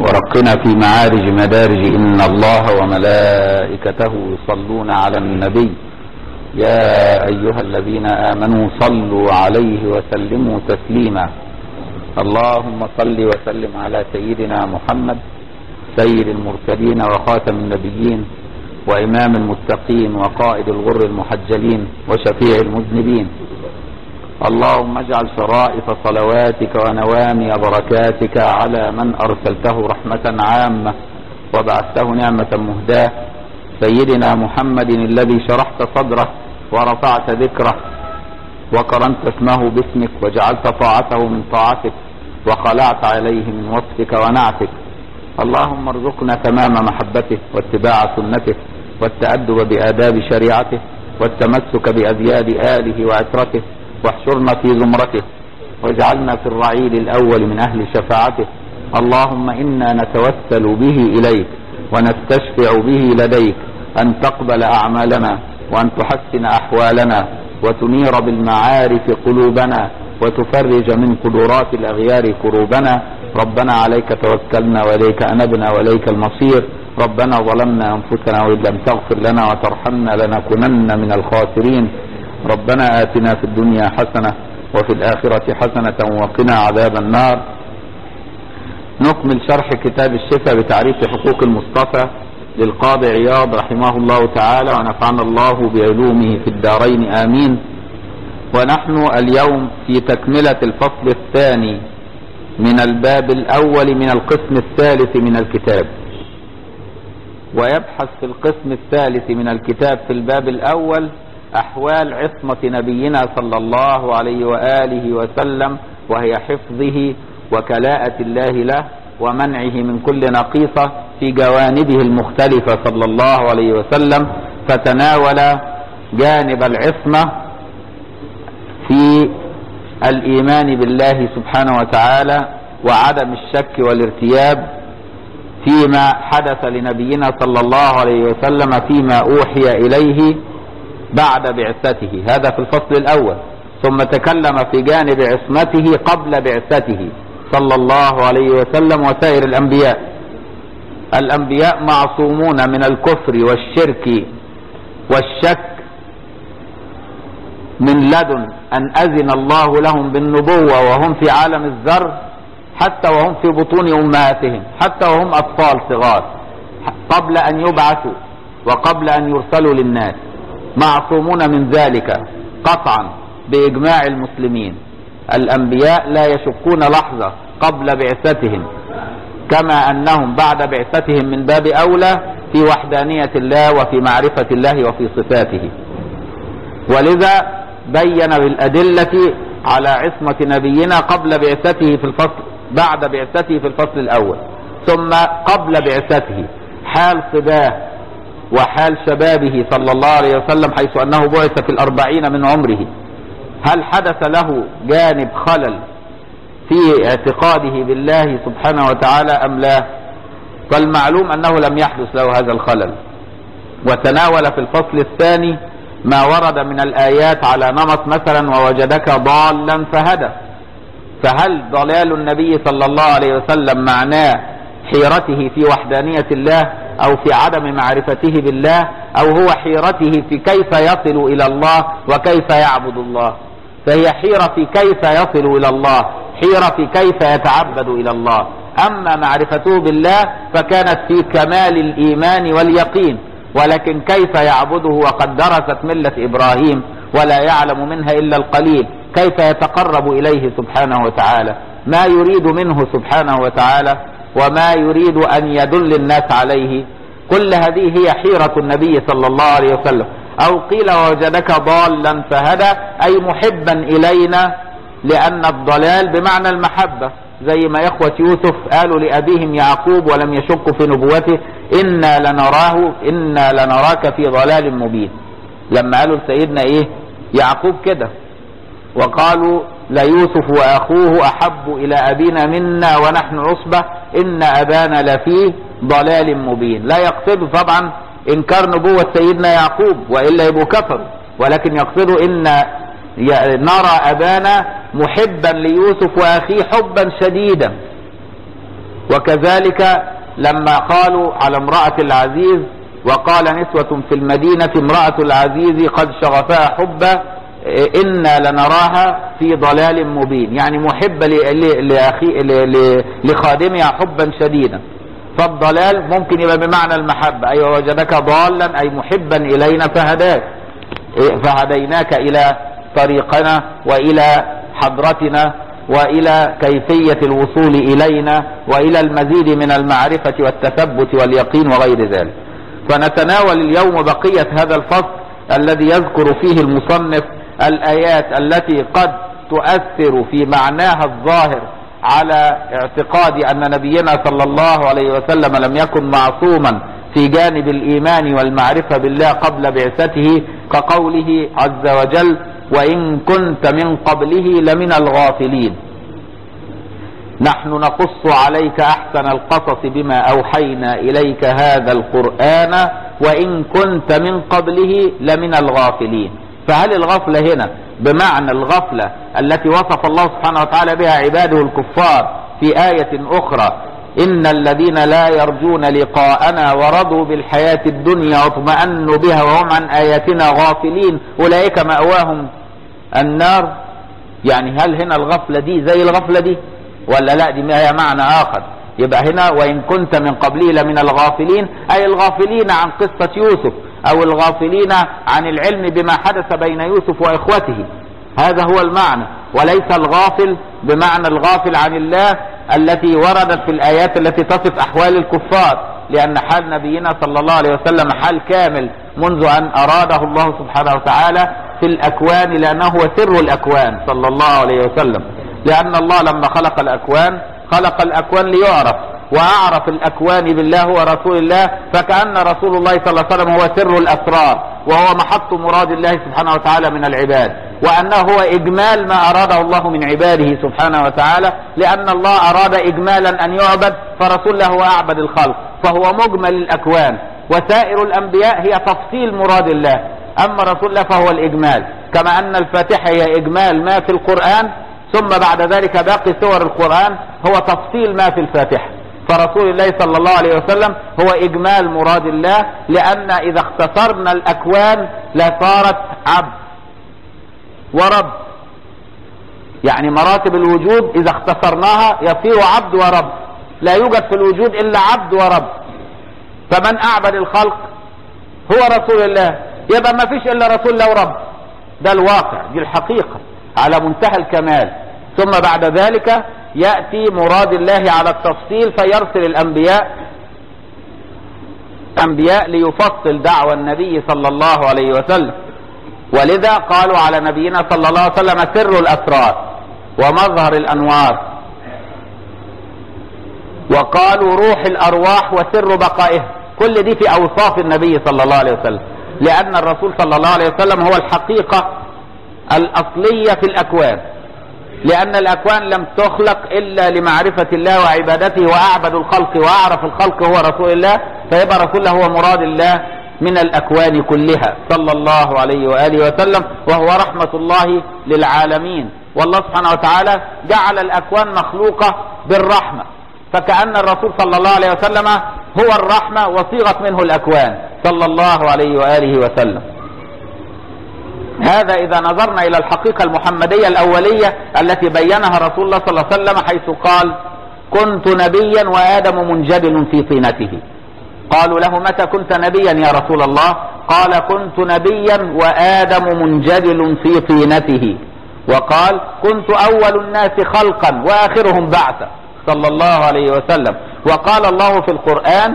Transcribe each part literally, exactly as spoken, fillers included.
ورقنا في معارج مدارج إن الله وملائكته يصلون على النبي يا أيها الذين آمنوا صلوا عليه وسلموا تسليما. اللهم صل وسلم على سيدنا محمد سيد المرسلين وخاتم النبيين وإمام المتقين وقائد الغر المحجلين وشفيع المذنبين. اللهم اجعل شرائف صلواتك ونوامي بركاتك على من أرسلته رحمة عامة وبعثته نعمة مهداة سيدنا محمد الذي شرحت صدره ورفعت ذكره وقرنت اسمه باسمك وجعلت طاعته من طاعتك وخلعت عليه من وصفك ونعتك. اللهم ارزقنا تمام محبته واتباع سنته والتأدب بآداب شريعته والتمسك بأذياد آله وعترته واحشرنا في زمرته واجعلنا في الرعيل الأول من أهل شفاعته. اللهم إنا نتوسل به إليك ونستشفع به لديك أن تقبل أعمالنا وأن تحسن أحوالنا وتنير بالمعارف قلوبنا وتفرج من قدرات الأغيار كروبنا. ربنا عليك توكلنا وإليك أنبنا وإليك المصير. ربنا ظلمنا أنفسنا وإن لم تغفر لنا وترحمنا لنكونن من الخاسرين. ربنا آتنا في الدنيا حسنة وفي الآخرة حسنة وقنا عذاب النار. نكمل شرح كتاب الشفاء بتعريف حقوق المصطفى للقاضي عياض رحمه الله تعالى ونفعنا الله بعلومه في الدارين آمين. ونحن اليوم في تكملة الفصل الثاني من الباب الأول من القسم الثالث من الكتاب. ويبحث في القسم الثالث من الكتاب في الباب الأول أحوال عصمة نبينا صلى الله عليه وآله وسلم وهي حفظه وكلاءة الله له ومنعه من كل نقيصة في جوانبه المختلفة صلى الله عليه وسلم. فتناول جانب العصمة في الإيمان بالله سبحانه وتعالى وعدم الشك والارتياب فيما حدث لنبينا صلى الله عليه وسلم فيما أوحي إليه بعد بعثته، هذا في الفصل الأول. ثم تكلم في جانب عصمته قبل بعثته صلى الله عليه وسلم وسائر الأنبياء. الأنبياء معصومون من الكفر والشرك والشك من لدن أن أذن الله لهم بالنبوة وهم في عالم الذر حتى وهم في بطون أمهاتهم، حتى وهم أطفال صغار قبل أن يبعثوا وقبل أن يرسلوا للناس، معصومون من ذلك قطعا بإجماع المسلمين. الأنبياء لا يشكون لحظة قبل بعثتهم كما أنهم بعد بعثتهم من باب أولى في وحدانية الله وفي معرفة الله وفي صفاته. ولذا بين بالأدلة على عصمة نبينا قبل بعثته في الفصل بعد بعثته في الفصل الأول. ثم قبل بعثته حال صباه وحال شبابه صلى الله عليه وسلم حيث أنه بعث في الأربعين من عمره، هل حدث له جانب خلل في اعتقاده بالله سبحانه وتعالى أم لا؟ فالمعلوم أنه لم يحدث له هذا الخلل. وتناول في الفصل الثاني ما ورد من الآيات على نمط مثلا ووجدك ضالا فهدى. فهل ضلال النبي صلى الله عليه وسلم معناه حيرته في وحدانية الله أو في عدم معرفته بالله، أو هو حيرته في كيف يصل إلى الله وكيف يعبد الله؟ فهي حيرة في كيف يصل إلى الله، حيرة في كيف يتعبد إلى الله. أما معرفته بالله فكانت في كمال الإيمان واليقين، ولكن كيف يعبده وقد درست ملة إبراهيم ولا يعلم منها إلا القليل، كيف يتقرب إليه سبحانه وتعالى، ما يريد منه سبحانه وتعالى وما يريد أن يدل الناس عليه. كل هذه هي حيرة النبي صلى الله عليه وسلم. أو قيل ووجدك ضالا فهدى أي محبا إلينا، لأن الضلال بمعنى المحبة، زي ما إخوة يوسف قالوا لأبيهم يعقوب ولم يشكوا في نبوته إنا لنراه إنا لنراك في ضلال مبين. لما قالوا لسيدنا إيه يعقوب كده وقالوا ليوسف وأخوه أحب إلى أبينا منا ونحن عصبة إن أبانا لفي ضلال مبين، لا يقصد طبعا إنكار نبوة سيدنا يعقوب وإلا يبقوا كفروا، ولكن يقصدوا إن نرى أبانا محبا ليوسف وأخيه حبا شديدا، وكذلك لما قالوا على امرأة العزيز وقال نسوة في المدينة امرأة العزيز قد شغفها حبا إنا لنراها في ضلال مبين، يعني محبة لخادمها حبا شديدا. فالضلال ممكن يبقى بمعنى المحبة، أي أيوة وجدك ضالا أي محبا إلينا فهداك، فهديناك إلى طريقنا وإلى حضرتنا وإلى كيفية الوصول إلينا وإلى المزيد من المعرفة والتثبت واليقين وغير ذلك. فنتناول اليوم بقية هذا الفصل الذي يذكر فيه المصنف الآيات التي قد تؤثر في معناها الظاهر على اعتقاد أن نبينا صلى الله عليه وسلم لم يكن معصوما في جانب الإيمان والمعرفة بالله قبل بعثته، كقوله عز وجل وإن كنت من قبله لمن الغافلين. نحن نقص عليك أحسن القصص بما أوحينا إليك هذا القرآن وإن كنت من قبله لمن الغافلين. فهل الغفلة هنا بمعنى الغفلة التي وصف الله سبحانه وتعالى بها عباده الكفار في آية أخرى إن الذين لا يرجون لقاءنا ورضوا بالحياة الدنيا واطمأنوا بها وهم عن آياتنا غافلين أولئك مأواهم النار؟ يعني هل هنا الغفلة دي زي الغفلة دي ولا لا؟ دي هي معنى آخر. يبقى هنا وإن كنت من قبله لمن الغافلين أي الغافلين عن قصة يوسف أو الغافلين عن العلم بما حدث بين يوسف وإخوته، هذا هو المعنى، وليس الغافل بمعنى الغافل عن الله التي وردت في الآيات التي تصف أحوال الكفار، لأن حال نبينا صلى الله عليه وسلم حال كامل منذ أن أراده الله سبحانه وتعالى في الأكوان، لأنه هو سر الأكوان صلى الله عليه وسلم. لأن الله لما خلق الأكوان خلق الأكوان ليعرف، وأعرف الأكوان بالله ورسول الله، فكأن رسول الله صلى الله عليه وسلم هو سر الأسرار وهو محط مراد الله سبحانه وتعالى من العباد، وأنه هو إجمال ما أراده الله من عباده سبحانه وتعالى، لأن الله أراد إجمالا أن يعبد فرسول الله هو أعبد الخلق، فهو مجمل الأكوان، وسائر الأنبياء هي تفصيل مراد الله، أما رسول الله فهو الإجمال، كما أن الفاتحة هي إجمال ما في القرآن، ثم بعد ذلك باقي سور القرآن هو تفصيل ما في الفاتحة. فرسول الله صلى الله عليه وسلم هو إجمال مراد الله، لأن إذا اختصرنا الأكوان لصارت عبد ورب، يعني مراتب الوجود إذا اختصرناها يصير عبد ورب، لا يوجد في الوجود إلا عبد ورب. فمن أعبد الخلق هو رسول الله، يبقى ما فيش إلا رسول الله ورب، ده الواقع، دي الحقيقة على منتهى الكمال. ثم بعد ذلك يأتي مراد الله على التفصيل فيرسل الأنبياء أنبياء ليفصل دعوى النبي صلى الله عليه وسلم. ولذا قالوا على نبينا صلى الله عليه وسلم سر الأسرار ومظهر الأنوار، وقالوا روح الأرواح وسر بقائه، كل دي في أوصاف النبي صلى الله عليه وسلم، لأن الرسول صلى الله عليه وسلم هو الحقيقة الأصلية في الأكوان، لأن الأكوان لم تخلق إلا لمعرفة الله وعبادته، وأعبد الخلق وأعرف الخلق هو رسول الله، فيبقى رسول الله هو مراد الله من الأكوان كلها صلى الله عليه وآله وسلم، وهو رحمة الله للعالمين. والله سبحانه وتعالى جعل الأكوان مخلوقة بالرحمة، فكأن الرسول صلى الله عليه وسلم هو الرحمة وصيغت منه الأكوان صلى الله عليه وآله وسلم. هذا إذا نظرنا إلى الحقيقة المحمدية الأولية التي بينها رسول الله صلى الله عليه وسلم، حيث قال كنت نبيا وآدم منجبل في طينته. قالوا له متى كنت نبيا يا رسول الله؟ قال كنت نبيا وآدم منجبل في طينته. وقال كنت أول الناس خلقا وآخرهم بعثا صلى الله عليه وسلم. وقال الله في القرآن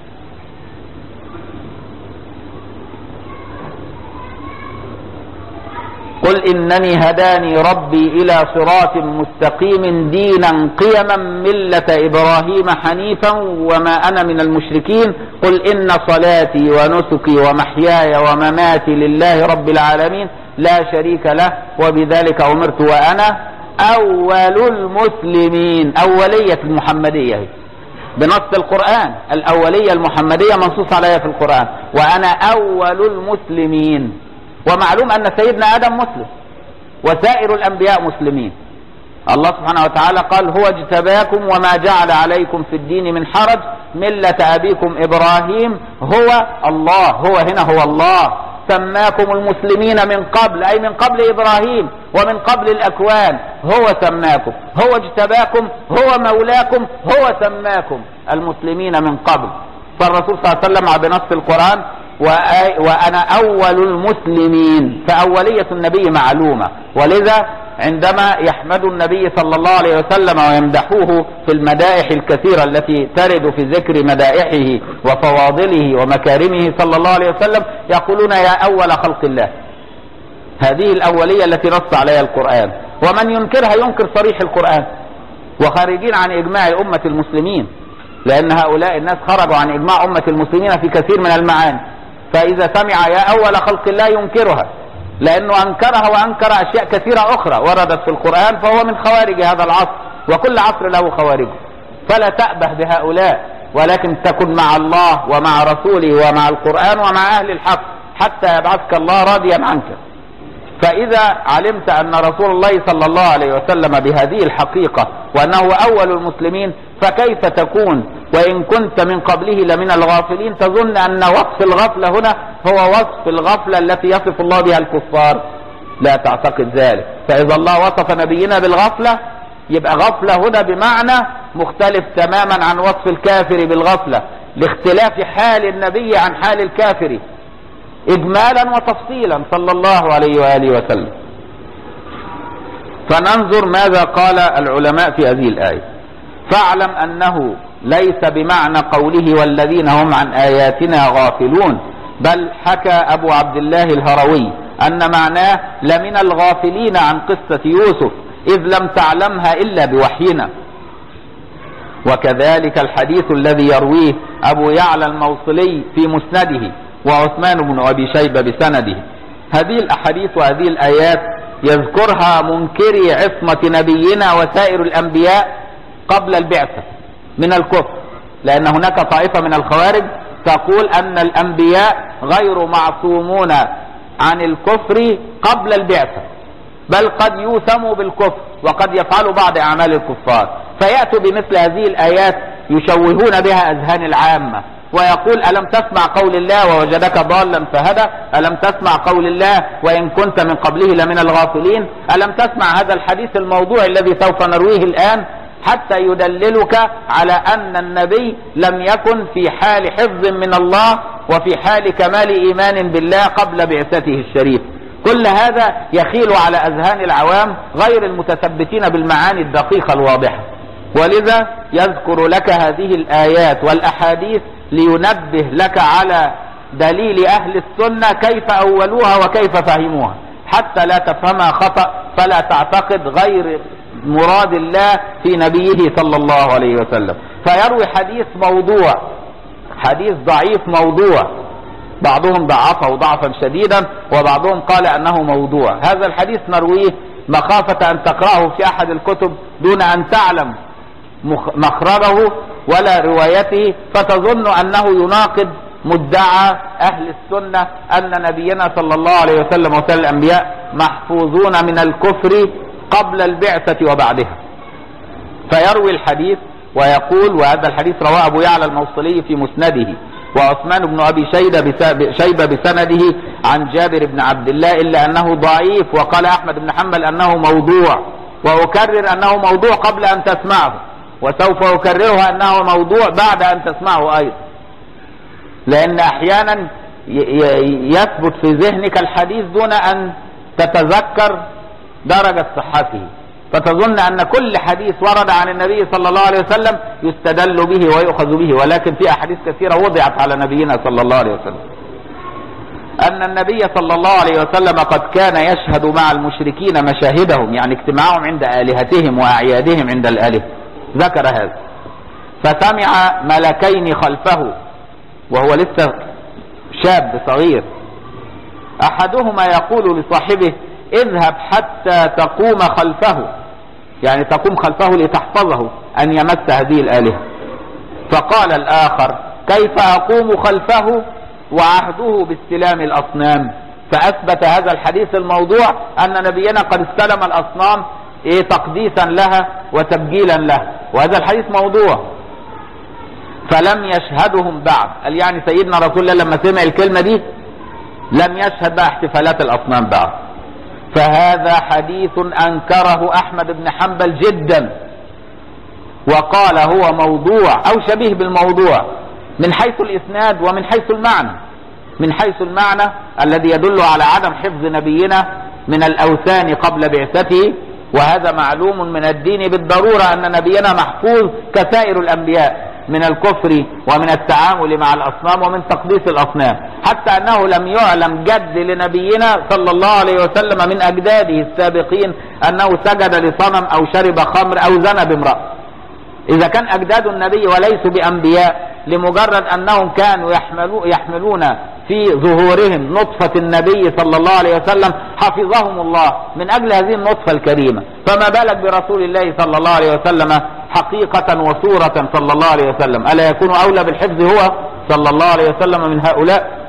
قل إنني هداني ربي إلى صراط مستقيم دينا قيما ملة إبراهيم حنيفا وما أنا من المشركين قل إن صلاتي ونسكي ومحياي ومماتي لله رب العالمين لا شريك له وبذلك أمرت وأنا أول المسلمين. أولية المحمدية بنص القرآن، الأولية المحمدية منصوص عليها في القرآن، وأنا أول المسلمين. ومعلوم أن سيدنا آدم مسلم وسائر الأنبياء مسلمين. الله سبحانه وتعالى قال هو اجتباكم وما جعل عليكم في الدين من حرج ملة أبيكم إبراهيم هو الله. هو هنا هو الله سماكم المسلمين من قبل، أي من قبل إبراهيم ومن قبل الأكوان. هو سماكم، هو اجتباكم، هو مولاكم، هو سماكم المسلمين من قبل. فالرسول صلى الله عليه وسلم بنص القرآن وأنا أول المسلمين، فأولية النبي معلومة. ولذا عندما يحمد النبي صلى الله عليه وسلم ويمدحوه في المدائح الكثيرة التي ترد في ذكر مدائحه وفواضله ومكارمه صلى الله عليه وسلم يقولون يا أول خلق الله. هذه الأولية التي نص عليها القرآن، ومن ينكرها ينكر صريح القرآن وخارجين عن إجماع أمة المسلمين، لأن هؤلاء الناس خرجوا عن إجماع أمة المسلمين في كثير من المعاني. فإذا سمع يا أول خلق الله ينكرها، لأنه أنكرها وأنكر أشياء كثيرة أخرى وردت في القرآن، فهو من خوارج هذا العصر، وكل عصر له خوارجه. فلا تأبه بهؤلاء، ولكن تكن مع الله ومع رسوله ومع القرآن ومع أهل الحق حتى يبعثك الله راضيا عنك. فإذا علمت أن رسول الله صلى الله عليه وسلم بهذه الحقيقة وأنه أول المسلمين، فكيف تكون وإن كنت من قبله لمن الغافلين تظن أن وصف الغفلة هنا هو وصف الغفلة التي يصف الله بها الكفار؟ لا تعتقد ذلك. فإذا الله وصف نبينا بالغفلة يبقى غفلة هنا بمعنى مختلف تماما عن وصف الكافر بالغفلة، لاختلاف حال النبي عن حال الكافر إجمالا وتفصيلا صلى الله عليه وآله وسلم. فننظر ماذا قال العلماء في هذه الآية. فاعلم أنه ليس بمعنى قوله والذين هم عن آياتنا غافلون، بل حكى أبو عبد الله الهروي أن معناه لمن الغافلين عن قصة يوسف إذ لم تعلمها إلا بوحينا. وكذلك الحديث الذي يرويه أبو يعلى الموصلي في مسنده وعثمان بن أبي شيبة بسنده. هذه الأحاديث وهذه الآيات يذكرها منكري عصمة نبينا وسائر الأنبياء قبل البعثة من الكفر، لأن هناك طائفة من الخوارج تقول أن الأنبياء غير معصومون عن الكفر قبل البعثة، بل قد يوسموا بالكفر وقد يفعلوا بعض أعمال الكفار، فيأتوا بمثل هذه الآيات يشوهون بها أذهان العامة ويقول ألم تسمع قول الله ووجدك ضالا فهدى، ألم تسمع قول الله وإن كنت من قبله لمن الغافلين، ألم تسمع هذا الحديث الموضوع الذي سوف نرويه الآن، حتى يدللك على أن النبي لم يكن في حال حفظ من الله وفي حال كمال إيمان بالله قبل بعثته الشريف. كل هذا يخيل على أذهان العوام غير المتثبتين بالمعاني الدقيقة الواضحة. ولذا يذكر لك هذه الآيات والأحاديث لينبه لك على دليل أهل السنة كيف أولوها وكيف فهموها، حتى لا تفهمها خطأ فلا تعتقد غير مراد الله في نبيه صلى الله عليه وسلم. فيروي حديث موضوع، حديث ضعيف موضوع، بعضهم ضعفه ضعفا شديدا وبعضهم قال أنه موضوع. هذا الحديث نرويه مخافة أن تقرأه في أحد الكتب دون أن تعلم مخرجه ولا روايته، فتظن أنه يناقض مدعى أهل السنة أن نبينا صلى الله عليه وسلم وسائر الأنبياء محفوظون من الكفر قبل البعثة وبعدها. فيروي الحديث ويقول، وهذا الحديث رواه أبو يعلى الموصلي في مسنده وعثمان بن أبي شيبة بسنده عن جابر بن عبد الله، إلا أنه ضعيف، وقال أحمد بن حنبل أنه موضوع، وأكرر أنه موضوع قبل أن تسمعه، وسوف أكررها أنه موضوع بعد أن تسمعه أيضا، لأن أحيانا يثبت في ذهنك الحديث دون أن تتذكر درجة صحته، فتظن أن كل حديث ورد عن النبي صلى الله عليه وسلم يستدل به ويؤخذ به، ولكن في أحاديث كثيرة وضعت على نبينا صلى الله عليه وسلم. أن النبي صلى الله عليه وسلم قد كان يشهد مع المشركين مشاهدهم، يعني اجتماعهم عند آلهتهم وأعيادهم عند الآلهة، ذكر هذا. فسمع ملكين خلفه وهو لسه شاب صغير، أحدهما يقول لصاحبه اذهب حتى تقوم خلفه، يعني تقوم خلفه لتحفظه أن يمس هذه الآلهة. فقال الآخر كيف أقوم خلفه وعهده باستلام الأصنام؟ فأثبت هذا الحديث الموضوع أن نبينا قد استلم الأصنام ايه تقديسا لها وتبجيلا لها، وهذا الحديث موضوع. فلم يشهدهم بعد، قال يعني سيدنا رسول الله لما سمع الكلمة دي لم يشهد بقى احتفالات الأصنام بعد. فهذا حديث أنكره أحمد بن حنبل جدا، وقال هو موضوع أو شبيه بالموضوع من حيث الإسناد ومن حيث المعنى. من حيث المعنى الذي يدل على عدم حفظ نبينا من الأوثان قبل بعثته، وهذا معلوم من الدين بالضرورة أن نبينا محفوظ كسائر الأنبياء من الكفر ومن التعامل مع الأصنام ومن تقديس الأصنام، حتى أنه لم يعلم جد لنبينا صلى الله عليه وسلم من أجداده السابقين أنه سجد لصنم أو شرب خمر أو زنى بامرأة. إذا كان أجداد النبي وليسوا بأنبياء لمجرد أنهم كانوا يحملون في ظهورهم نطفة النبي صلى الله عليه وسلم حفظهم الله من أجل هذه النطفة الكريمة، فما بالك برسول الله صلى الله عليه وسلم حقيقة وصورة صلى الله عليه وسلم؟ ألا يكون أولى بالحفظ هو صلى الله عليه وسلم من هؤلاء؟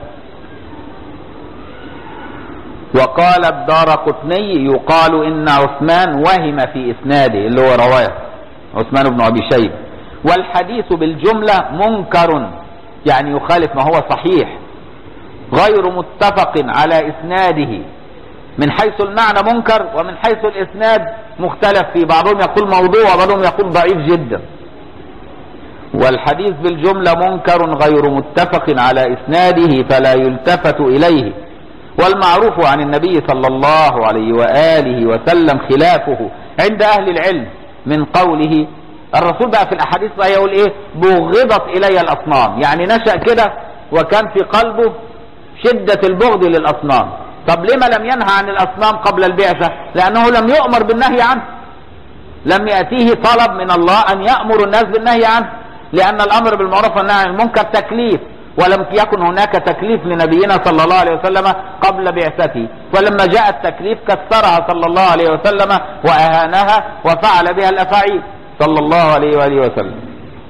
وقال الدارقطني يقال إن عثمان وهم في إسناده اللي هو رواه عثمان بن أبي شيبة، والحديث بالجملة منكر يعني يخالف ما هو صحيح غير متفق على إسناده. من حيث المعنى منكر، ومن حيث الإسناد مختلف فيه، بعضهم يقول موضوع وبعضهم يقول ضعيف جدا. والحديث بالجملة منكر غير متفق على إسناده فلا يلتفت إليه. والمعروف عن النبي صلى الله عليه وآله وسلم خلافه عند أهل العلم من قوله الرسول بقى في الأحاديث بقى يقول إيه؟ بغضت إلي الأصنام، يعني نشأ كده وكان في قلبه شدة البغض للأصنام. طب لما لم ينهى عن الأصنام قبل البعثة؟ لأنه لم يؤمر بالنهي عنه، لم يأتيه طلب من الله أن يأمر الناس بالنهي عنه، لأن الأمر بالمعروف والنهي عن المنكر تكليف، ولم يكن هناك تكليف لنبينا صلى الله عليه وسلم قبل بعثته. فلما جاء التكليف كسرها صلى الله عليه وسلم وأهانها وفعل بها الأفاعيل صلى الله عليه وآله وسلم.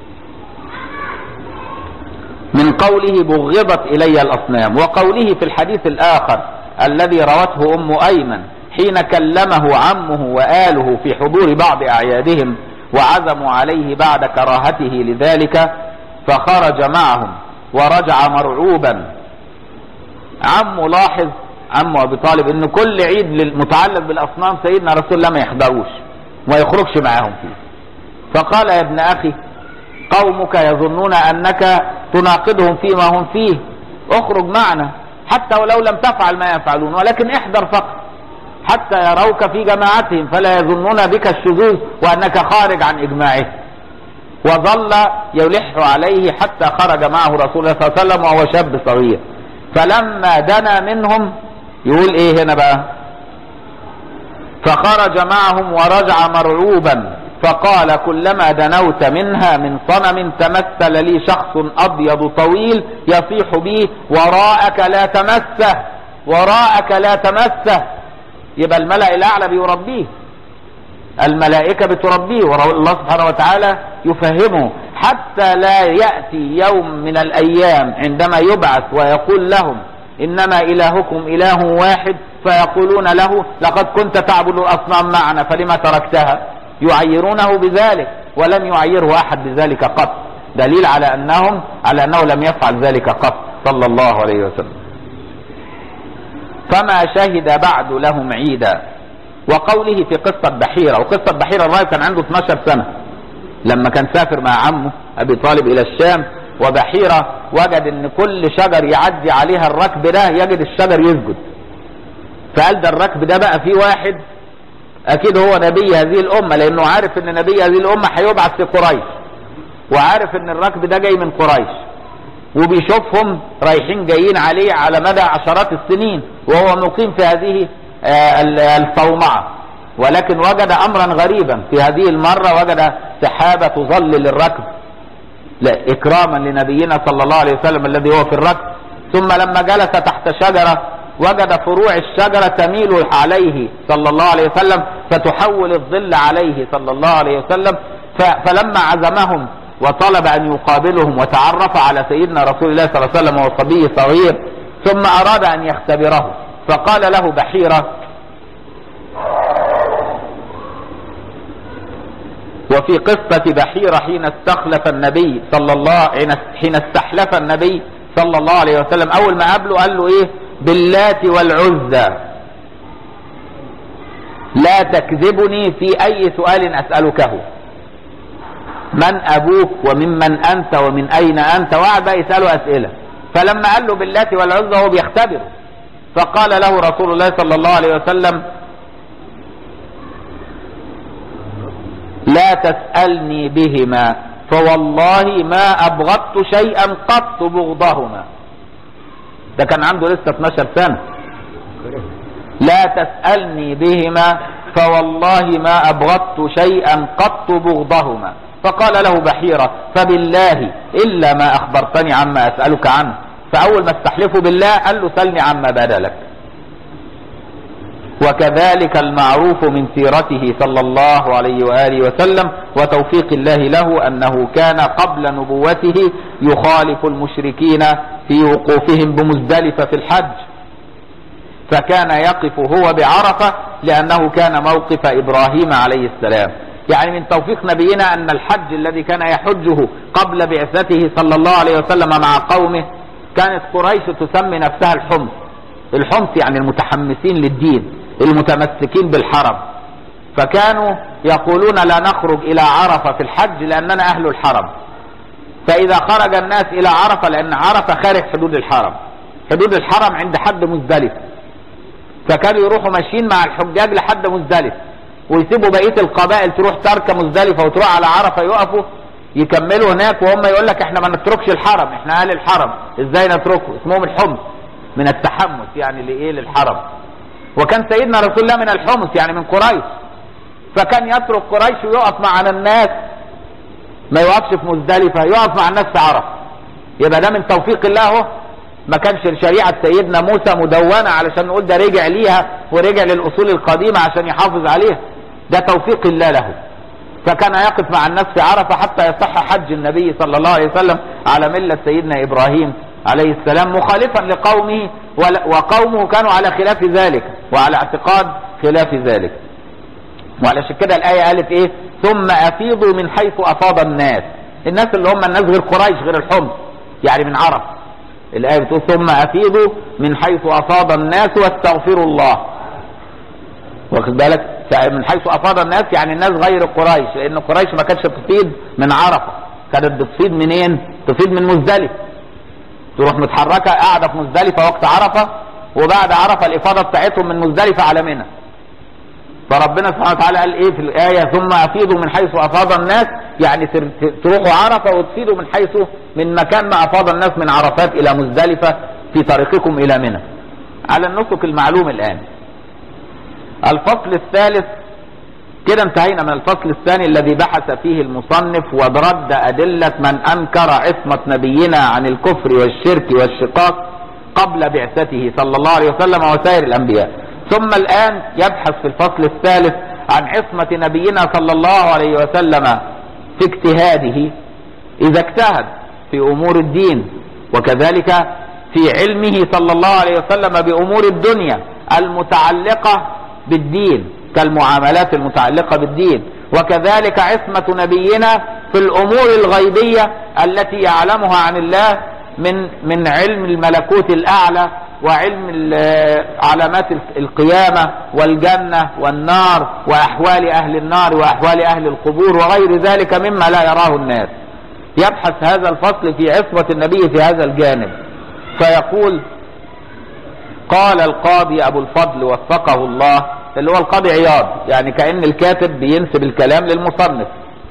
من قوله بغضت إلي الأصنام، وقوله في الحديث الآخر الذي روته أم أيمن حين كلمه عمه وآله في حضور بعض أعيادهم وعزموا عليه بعد كراهته لذلك فخرج معهم ورجع مرعوبا. عمه لاحظ عمه أبي طالب إن كل عيد متعلق بالأصنام سيدنا رسول الله ما يحضروش وما يخرجش معاهم فيه، فقال يا ابن أخي قومك يظنون أنك تناقضهم فيما هم فيه، اخرج معنا حتى ولو لم تفعل ما يفعلون، ولكن احذر فقط حتى يروك في جماعتهم فلا يظنون بك الشذوذ وأنك خارج عن إجماعه. وظل يلح عليه حتى خرج معه رسول الله صلى الله عليه وسلم وهو شاب صغير. فلما دنا منهم يقول ايه هنا بقى؟ فخرج معهم ورجع مرعوبا فقال كلما دنوت منها من صنم تمثل لي شخص أبيض طويل يصيح بي وراءك لا تمسه وراءك لا تمسه. يبقى الملأ الأعلى بيربيه، الملائكة بتربيه، والله سبحانه وتعالى يفهمه حتى لا يأتي يوم من الأيام عندما يبعث ويقول لهم إنما إلهكم إله واحد فيقولون له لقد كنت تعبد الأصنام معنا فلما تركتها، يعيرونه بذلك ولم يعيره أحد بذلك قط، دليل على أنهم على أنه لم يفعل ذلك قط صلى الله عليه وسلم. فما شهد بعد لهم عيدا. وقوله في قصة بحيرة، وقصة بحيرة الراجل كان عنده اثناشر سنة لما كان سافر مع عمه أبي طالب إلى الشام، وبحيرة وجد ان كل شجر يعدي عليها الركب ده يجد الشجر يسجد، فقال ده الركب ده بقى فيه واحد اكيد هو نبي هذه الامة، لانه عارف ان نبي هذه الامة هيبعث في قريش، وعارف ان الركب ده جاي من قريش، وبيشوفهم رايحين جايين عليه على مدى عشرات السنين وهو مقيم في هذه الصومعة. ولكن وجد امرا غريبا في هذه المرة، وجد سحابة تظلل الركب لا اكراما لنبينا صلى الله عليه وسلم الذي هو في الركب. ثم لما جلس تحت شجرة وجد فروع الشجرة تميل عليه صلى الله عليه وسلم فتحول الظل عليه صلى الله عليه وسلم. فلما عزمهم وطلب ان يقابلهم وتعرف على سيدنا رسول الله صلى الله عليه وسلم وهو صبي صغير، ثم اراد ان يختبره فقال له بحيرة وفي قصة بحيرة حين استخلف النبي صلى الله حين استحلف النبي صلى الله عليه وسلم، أول ما قابله قال له إيه؟ باللات والعزى لا تكذبني في أي سؤال أسألكه، من أبوك وممن أنت ومن أين أنت، وقعد بقى يسأله أسئلة. فلما قال له باللات والعزى هو بيختبره، فقال له رسول الله صلى الله عليه وسلم لا تسألني بهما فوالله ما أبغضت شيئا قط بغضهما. ده كان عنده لسه اثناشر سنة. لا تسألني بهما فوالله ما أبغضت شيئا قط بغضهما. فقال له بحيرة فبالله إلا ما أخبرتني عما أسألك عنه. فأول ما استحلفه بالله قال له سلني عما بدا لك. وكذلك المعروف من سيرته صلى الله عليه وآله وسلم وتوفيق الله له أنه كان قبل نبوته يخالف المشركين في وقوفهم بمزدلفة في الحج، فكان يقف هو بعرفة لأنه كان موقف إبراهيم عليه السلام. يعني من توفيق نبينا أن الحج الذي كان يحجه قبل بعثته صلى الله عليه وسلم مع قومه كانت قريش تسمي نفسها الحمص. الحمص يعني المتحمسين للدين المتمسكين بالحرم، فكانوا يقولون لا نخرج إلى عرفة في الحج لأننا أهل الحرم. فإذا خرج الناس إلى عرفة، لأن عرفة خارج حدود الحرم، حدود الحرم عند حد مزدلف، فكانوا يروحوا ماشيين مع الحجاج لحد مزدلف ويسيبوا بقية القبائل تروح تركة مزدلفة وتروح على عرفة، يقفوا يكملوا هناك وهم يقول لك احنا ما نتركش الحرم، احنا اهل الحرم، ازاي نتركه؟ اسمهم الحمص من التحمس يعني لايه؟ للحرم. وكان سيدنا رسول الله من الحمص يعني من قريش، فكان يترك قريش ويقف مع الناس، ما يقفش في مزدلفة، يقف مع الناس في عرفة. يبقى ده من توفيق الله اهو. ما كانش شريعة سيدنا موسى مدونة علشان نقول ده رجع ليها ورجع للأصول القديمة عشان يحافظ عليها، ده توفيق الله له. فكان يقف مع الناس في عرفة حتى يصح حج النبي صلى الله عليه وسلم على ملة سيدنا إبراهيم عليه السلام، مخالفا لقومه، وقومه كانوا على خلاف ذلك وعلى اعتقاد خلاف ذلك. وعلشان كده الآية قالت ايه؟ ثم أفيضوا من حيث أفاض الناس. الناس اللي هم الناس غير قريش غير الحمص يعني من عرب. الآية بتقول ثم أفيضوا من حيث أفاض الناس واستغفروا الله. واخد بالك؟ من حيث أفاض الناس يعني الناس غير قريش، لأن قريش ما كانتش تفيض من عرفة، كانت بتفيض منين؟ تفيض من مزدلفة، تروح متحركة قاعدة في مزدلفة وقت عرفة، وبعد عرفة الإفاضة بتاعتهم من مزدلفة على منى. فربنا سبحانه وتعالى قال ايه في الآية؟ ثم أفيضوا من حيث أفاض الناس، يعني تروحوا عرفة وتفيضوا من حيث من مكان ما أفاض الناس من عرفات إلى مزدلفة في طريقكم إلى منى على النسك المعلوم الآن. الفصل الثالث كده انتهينا من الفصل الثاني الذي بحث فيه المصنف ورد أدلة من أنكر عصمة نبينا عن الكفر والشرك والشقاق قبل بعثته صلى الله عليه وسلم وسائر الأنبياء. ثم الآن يبحث في الفصل الثالث عن عصمة نبينا صلى الله عليه وسلم في اجتهاده إذا اجتهد في أمور الدين، وكذلك في علمه صلى الله عليه وسلم بأمور الدنيا المتعلقة بالدين كالمعاملات المتعلقة بالدين، وكذلك عصمة نبينا في الأمور الغيبية التي يعلمها عن الله من من علم الملكوت الأعلى وعلم علامات القيامة والجنة والنار وأحوال أهل النار وأحوال أهل القبور وغير ذلك مما لا يراه الناس. يبحث هذا الفصل في عصمة النبي في هذا الجانب، فيقول قال القاضي أبو الفضل وفقه الله، اللي هو القاضي عياض، يعني كأن الكاتب بينسب الكلام للمصنف،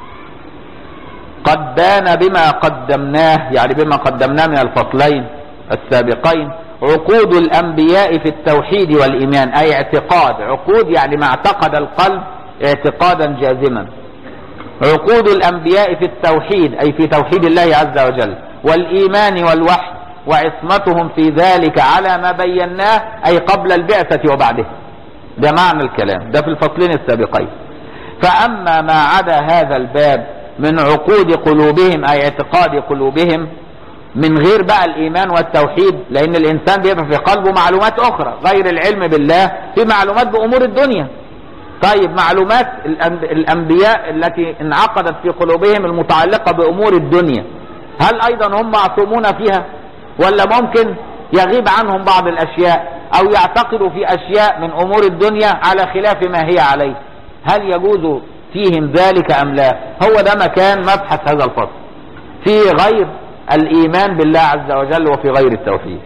قد بان بما قدمناه، يعني بما قدمناه من الفصلين السابقين، عقود الأنبياء في التوحيد والإيمان، أي اعتقاد، عقود يعني ما اعتقد القلب اعتقادا جازما. عقود الأنبياء في التوحيد أي في توحيد الله عز وجل والإيمان والوحي، وعصمتهم في ذلك على ما بيناه أي قبل البعثة وبعده. ده معنى الكلام ده في الفصلين السابقين. فأما ما عدا هذا الباب من عقود قلوبهم أي اعتقاد قلوبهم من غير بقى الإيمان والتوحيد، لأن الإنسان بيبقى في قلبه معلومات أخرى غير العلم بالله، في معلومات بأمور الدنيا، طيب معلومات الانبياء التي انعقدت في قلوبهم المتعلقة بامور الدنيا، هل ايضا هم معصومون فيها، ولا ممكن يغيب عنهم بعض الاشياء او يعتقدوا في اشياء من امور الدنيا على خلاف ما هي عليه؟ هل يجوز فيهم ذلك ام لا؟ هو ده مكان مبحث هذا الفصل في غير الايمان بالله عز وجل وفي غير التوحيد.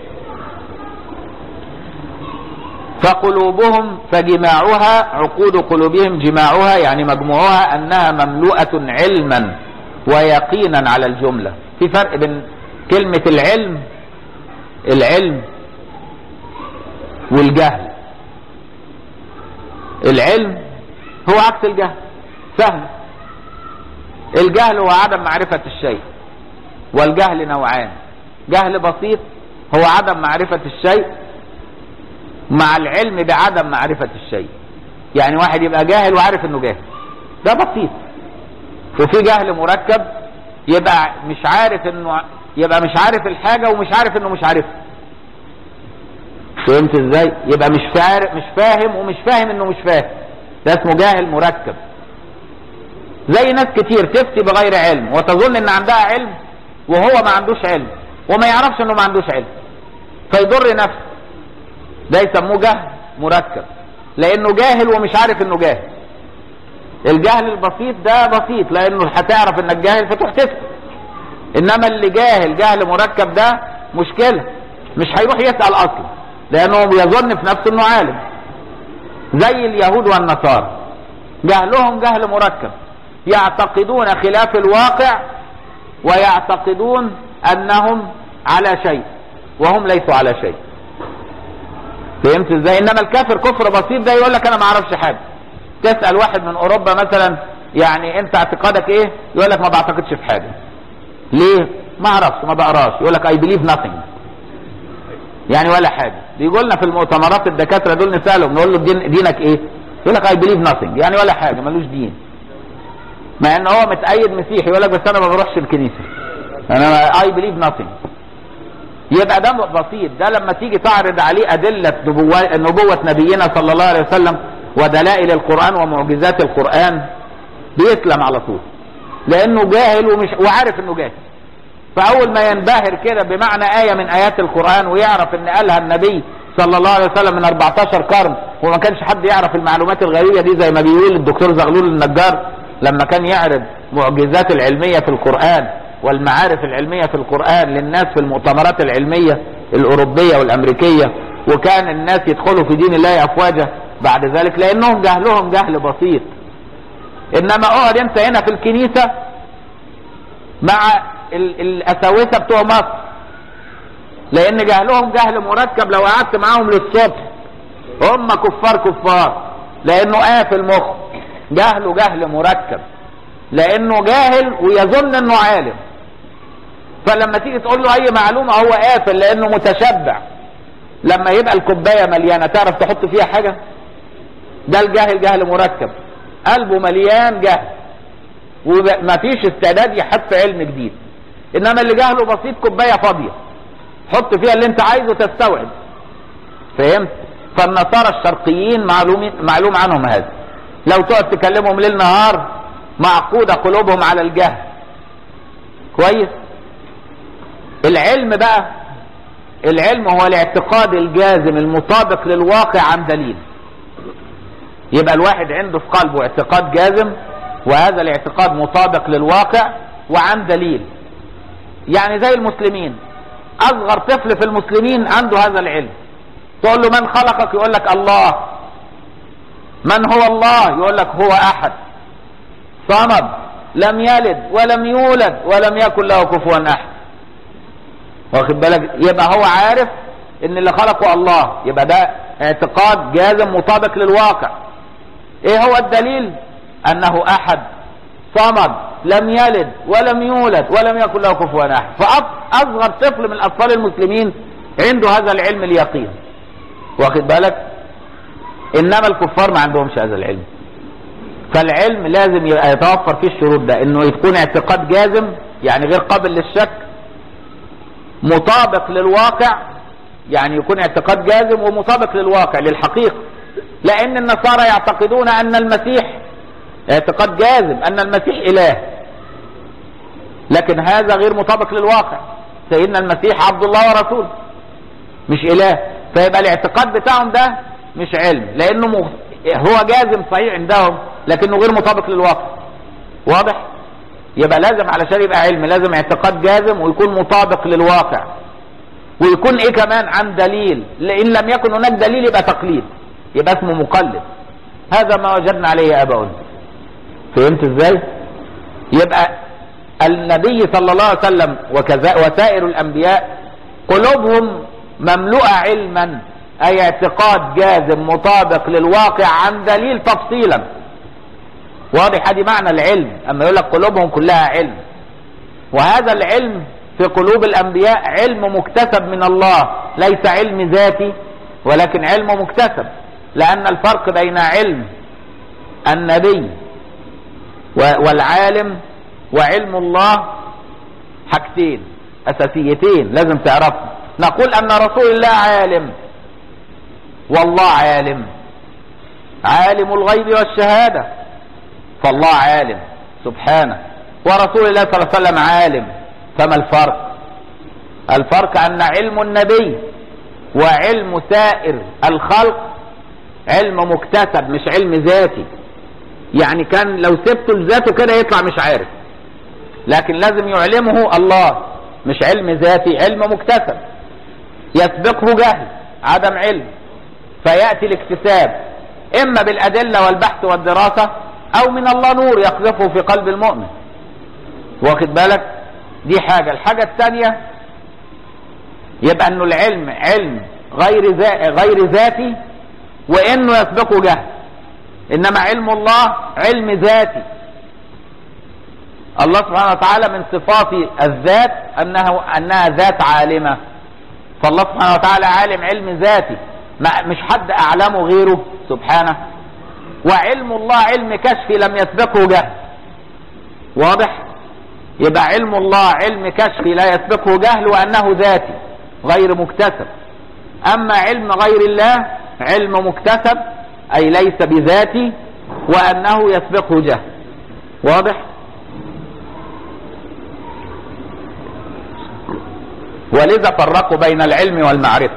فقلوبهم فجماعها، عقود قلوبهم جماعها يعني مجموعها انها مملوءة علما ويقينا على الجملة. في فرق بين كلمة العلم العلم والجهل. العلم هو عكس الجهل، سهل. الجهل هو عدم معرفة الشيء، والجهل نوعان: جهل بسيط هو عدم معرفة الشيء مع العلم بعدم معرفة الشيء. يعني واحد يبقى جاهل وعارف انه جاهل، ده بسيط. وفي جهل مركب يبقى مش عارف انه يبقى مش عارف الحاجة ومش عارف انه مش عارفها. فهمت ازاي؟ يبقى مش فارق مش فاهم ومش فاهم انه مش فاهم، ده اسمه جاهل مركب. زي ناس كتير تفتي بغير علم وتظن ان عندها علم وهو ما عندوش علم وما يعرفش انه ما عندوش علم، فيضر نفسه. ده يسموه جهل مركب، لانه جاهل ومش عارف انه جاهل. الجهل البسيط ده بسيط لانه هتعرف انك جاهل فتروح تفتي. انما اللي جاهل جهل مركب ده مشكلة، مش هيروح يسأل اصلا لانه يظن في نفسه انه عالم. زي اليهود والنصارى جهلهم جهل مركب، يعتقدون خلاف الواقع ويعتقدون انهم على شيء وهم ليسوا على شيء. فهمت ازاي؟ انما الكافر كفر بسيط ده يقول لك انا ما اعرفش حاجه. تسال واحد من اوروبا مثلا يعني انت اعتقادك ايه؟ يقول لك ما بعتقدش في حاجه. ليه؟ ما اعرفش، ما بقراش. يقول لك I believe nothing، يعني ولا حاجه. بيجوا لنا في المؤتمرات الدكاتره دول نسالهم نقول له دين دينك ايه؟ يقول لك I believe nothing، يعني ولا حاجه، ملوش دين. مع ان هو متأيد مسيحي يقول لك بس انا ما بروحش الكنيسه، انا I believe nothing. يبقى ده بسيط. ده لما تيجي تعرض عليه ادله نبوه نبينا صلى الله عليه وسلم ودلائل القران ومعجزات القران بيسلم على طول، لانه جاهل ومش وعارف انه جاهل. فاول ما ينبهر كده بمعنى ايه من ايات القران ويعرف ان قالها النبي صلى الله عليه وسلم من أربعتاشر قرن وما كانش حد يعرف المعلومات الغريبه دي، زي ما بيقول الدكتور زغلول النجار لما كان يعرض معجزات العلميه في القران والمعارف العلمية في القرآن للناس في المؤتمرات العلمية الأوروبية والأمريكية، وكان الناس يدخلوا في دين الله أفواجا بعد ذلك لأنهم جهلهم جهل بسيط. إنما اقعد أنت هنا في الكنيسة مع الأساوسة بتوع مصر، لأن جهلهم جهل مركب. لو قعدت معاهم للصبح هم كفار كفار، لأنه قافل المخ. جهله جهل مركب لأنه جاهل ويظن أنه عالم، فلما تيجي تقول له اي معلومة هو قافل لانه متشبع. لما يبقى الكوباية مليانة تعرف تحط فيها حاجة؟ ده الجاهل جهل مركب، قلبه مليان جهل وما فيش استعداد يحط علم جديد. انما اللي جهله بسيط كوباية فاضية حط فيها اللي انت عايزه تستوعب. فهمت؟ فالنصارى الشرقيين معلوم معلوم عنهم هذا، لو تقعد تكلمهم ليل نهار معقودة قلوبهم على الجهل. كويس؟ العلم بقى، العلم هو الاعتقاد الجازم المطابق للواقع عن دليل. يبقى الواحد عنده في قلبه اعتقاد جازم وهذا الاعتقاد مطابق للواقع وعن دليل. يعني زي المسلمين، اصغر طفل في المسلمين عنده هذا العلم. تقول له من خلقك؟ يقول لك الله. من هو الله؟ يقول لك هو احد صمد لم يلد ولم يولد ولم يكن له كفوا احد. واخد بالك؟ يبقى هو عارف ان اللي خلقه الله، يبقى ده اعتقاد جازم مطابق للواقع. ايه هو الدليل؟ انه احد صمد لم يلد ولم يولد ولم يكن له كفوا احد. فاصغر طفل من اطفال المسلمين عنده هذا العلم اليقين. واخد بالك؟ انما الكفار ما عندهمش هذا العلم. فالعلم لازم يتوفر فيه الشروط ده، انه يكون اعتقاد جازم يعني غير قابل للشك، مطابق للواقع يعني يكون اعتقاد جازم ومطابق للواقع للحقيقة. لان النصارى يعتقدون ان المسيح اعتقاد جازم ان المسيح اله، لكن هذا غير مطابق للواقع. سيدنا المسيح عبد الله ورسوله مش اله، فيبقى الاعتقاد بتاعهم ده مش علم، لانه مغ... هو جازم صحيح عندهم لكنه غير مطابق للواقع. واضح؟ يبقى لازم علشان يبقى علم لازم اعتقاد جازم ويكون مطابق للواقع، ويكون ايه كمان عن دليل، لان لم يكن هناك دليل يبقى تقليد، يبقى اسمه مقلد. هذا ما وجدنا عليه اباؤنا. فهمت ازاي؟ يبقى النبي صلى الله عليه وسلم وكذا وسائر الانبياء قلوبهم مملوءه علما، اي اعتقاد جازم مطابق للواقع عن دليل تفصيلا. واضح؟ ادي معنى العلم، اما يقول لك قلوبهم كلها علم. وهذا العلم في قلوب الانبياء علم مكتسب من الله، ليس علم ذاتي ولكن علم مكتسب. لان الفرق بين علم النبي والعالم وعلم الله حاجتين اساسيتين لازم تعرفهم. نقول ان رسول الله عالم والله عالم، عالم الغيب والشهادة، فالله عالم سبحانه، ورسول الله صلى الله عليه وسلم عالم. فما الفرق؟ الفرق ان علم النبي وعلم سائر الخلق علم مكتسب مش علم ذاتي. يعني كان لو سبته لذاته كده يطلع مش عارف، لكن لازم يعلمه الله، مش علم ذاتي، علم مكتسب يسبقه جهل عدم علم، فيأتي الاكتساب اما بالادلة والبحث والدراسة او من الله نور يقذفه في قلب المؤمن. واخد بالك؟ دي حاجة. الحاجة الثانية يبقى انه العلم علم غير غير ذاتي وانه يسبقه جهل، انما علم الله علم ذاتي. الله سبحانه وتعالى من صفات الذات انه انها ذات عالمة، فالله سبحانه وتعالى عالم علم ذاتي مش حد اعلمه غيره سبحانه. وعلم الله علم كشفي لم يسبقه جهل. واضح؟ يبقى علم الله علم كشفي لا يسبقه جهل وانه ذاتي غير مكتسب. اما علم غير الله علم مكتسب اي ليس بذاتي وانه يسبقه جهل. واضح؟ ولذا فرقوا بين العلم والمعرفة.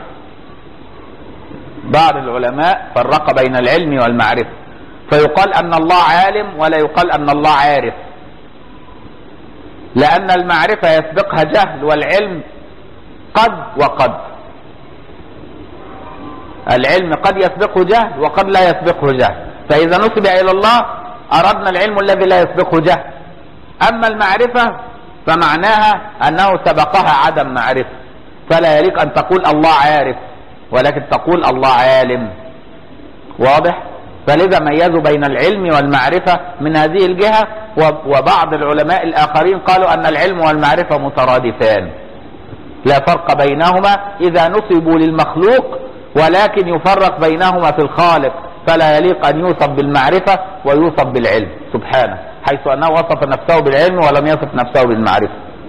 بعض العلماء فرق بين العلم والمعرفة، فيقال ان الله عالم ولا يقال ان الله عارف، لان المعرفة يسبقها جهل والعلم قد وقد. العلم قد يسبقه جهل وقد لا يسبقه جهل، فاذا نسب الى الله اردنا العلم الذي لا يسبقه جهل. اما المعرفة فمعناها انه سبقها عدم معرفة، فلا يليق ان تقول الله عارف ولكن تقول الله عالم. واضح؟ فلذا ميزوا بين العلم والمعرفة من هذه الجهة. وبعض العلماء الآخرين قالوا أن العلم والمعرفة مترادفان لا فرق بينهما إذا نسبوا للمخلوق، ولكن يفرق بينهما في الخالق، فلا يليق أن يوصف بالمعرفة ويوصف بالعلم سبحانه، حيث أنه وصف نفسه بالعلم ولم يصف نفسه بالمعرفة.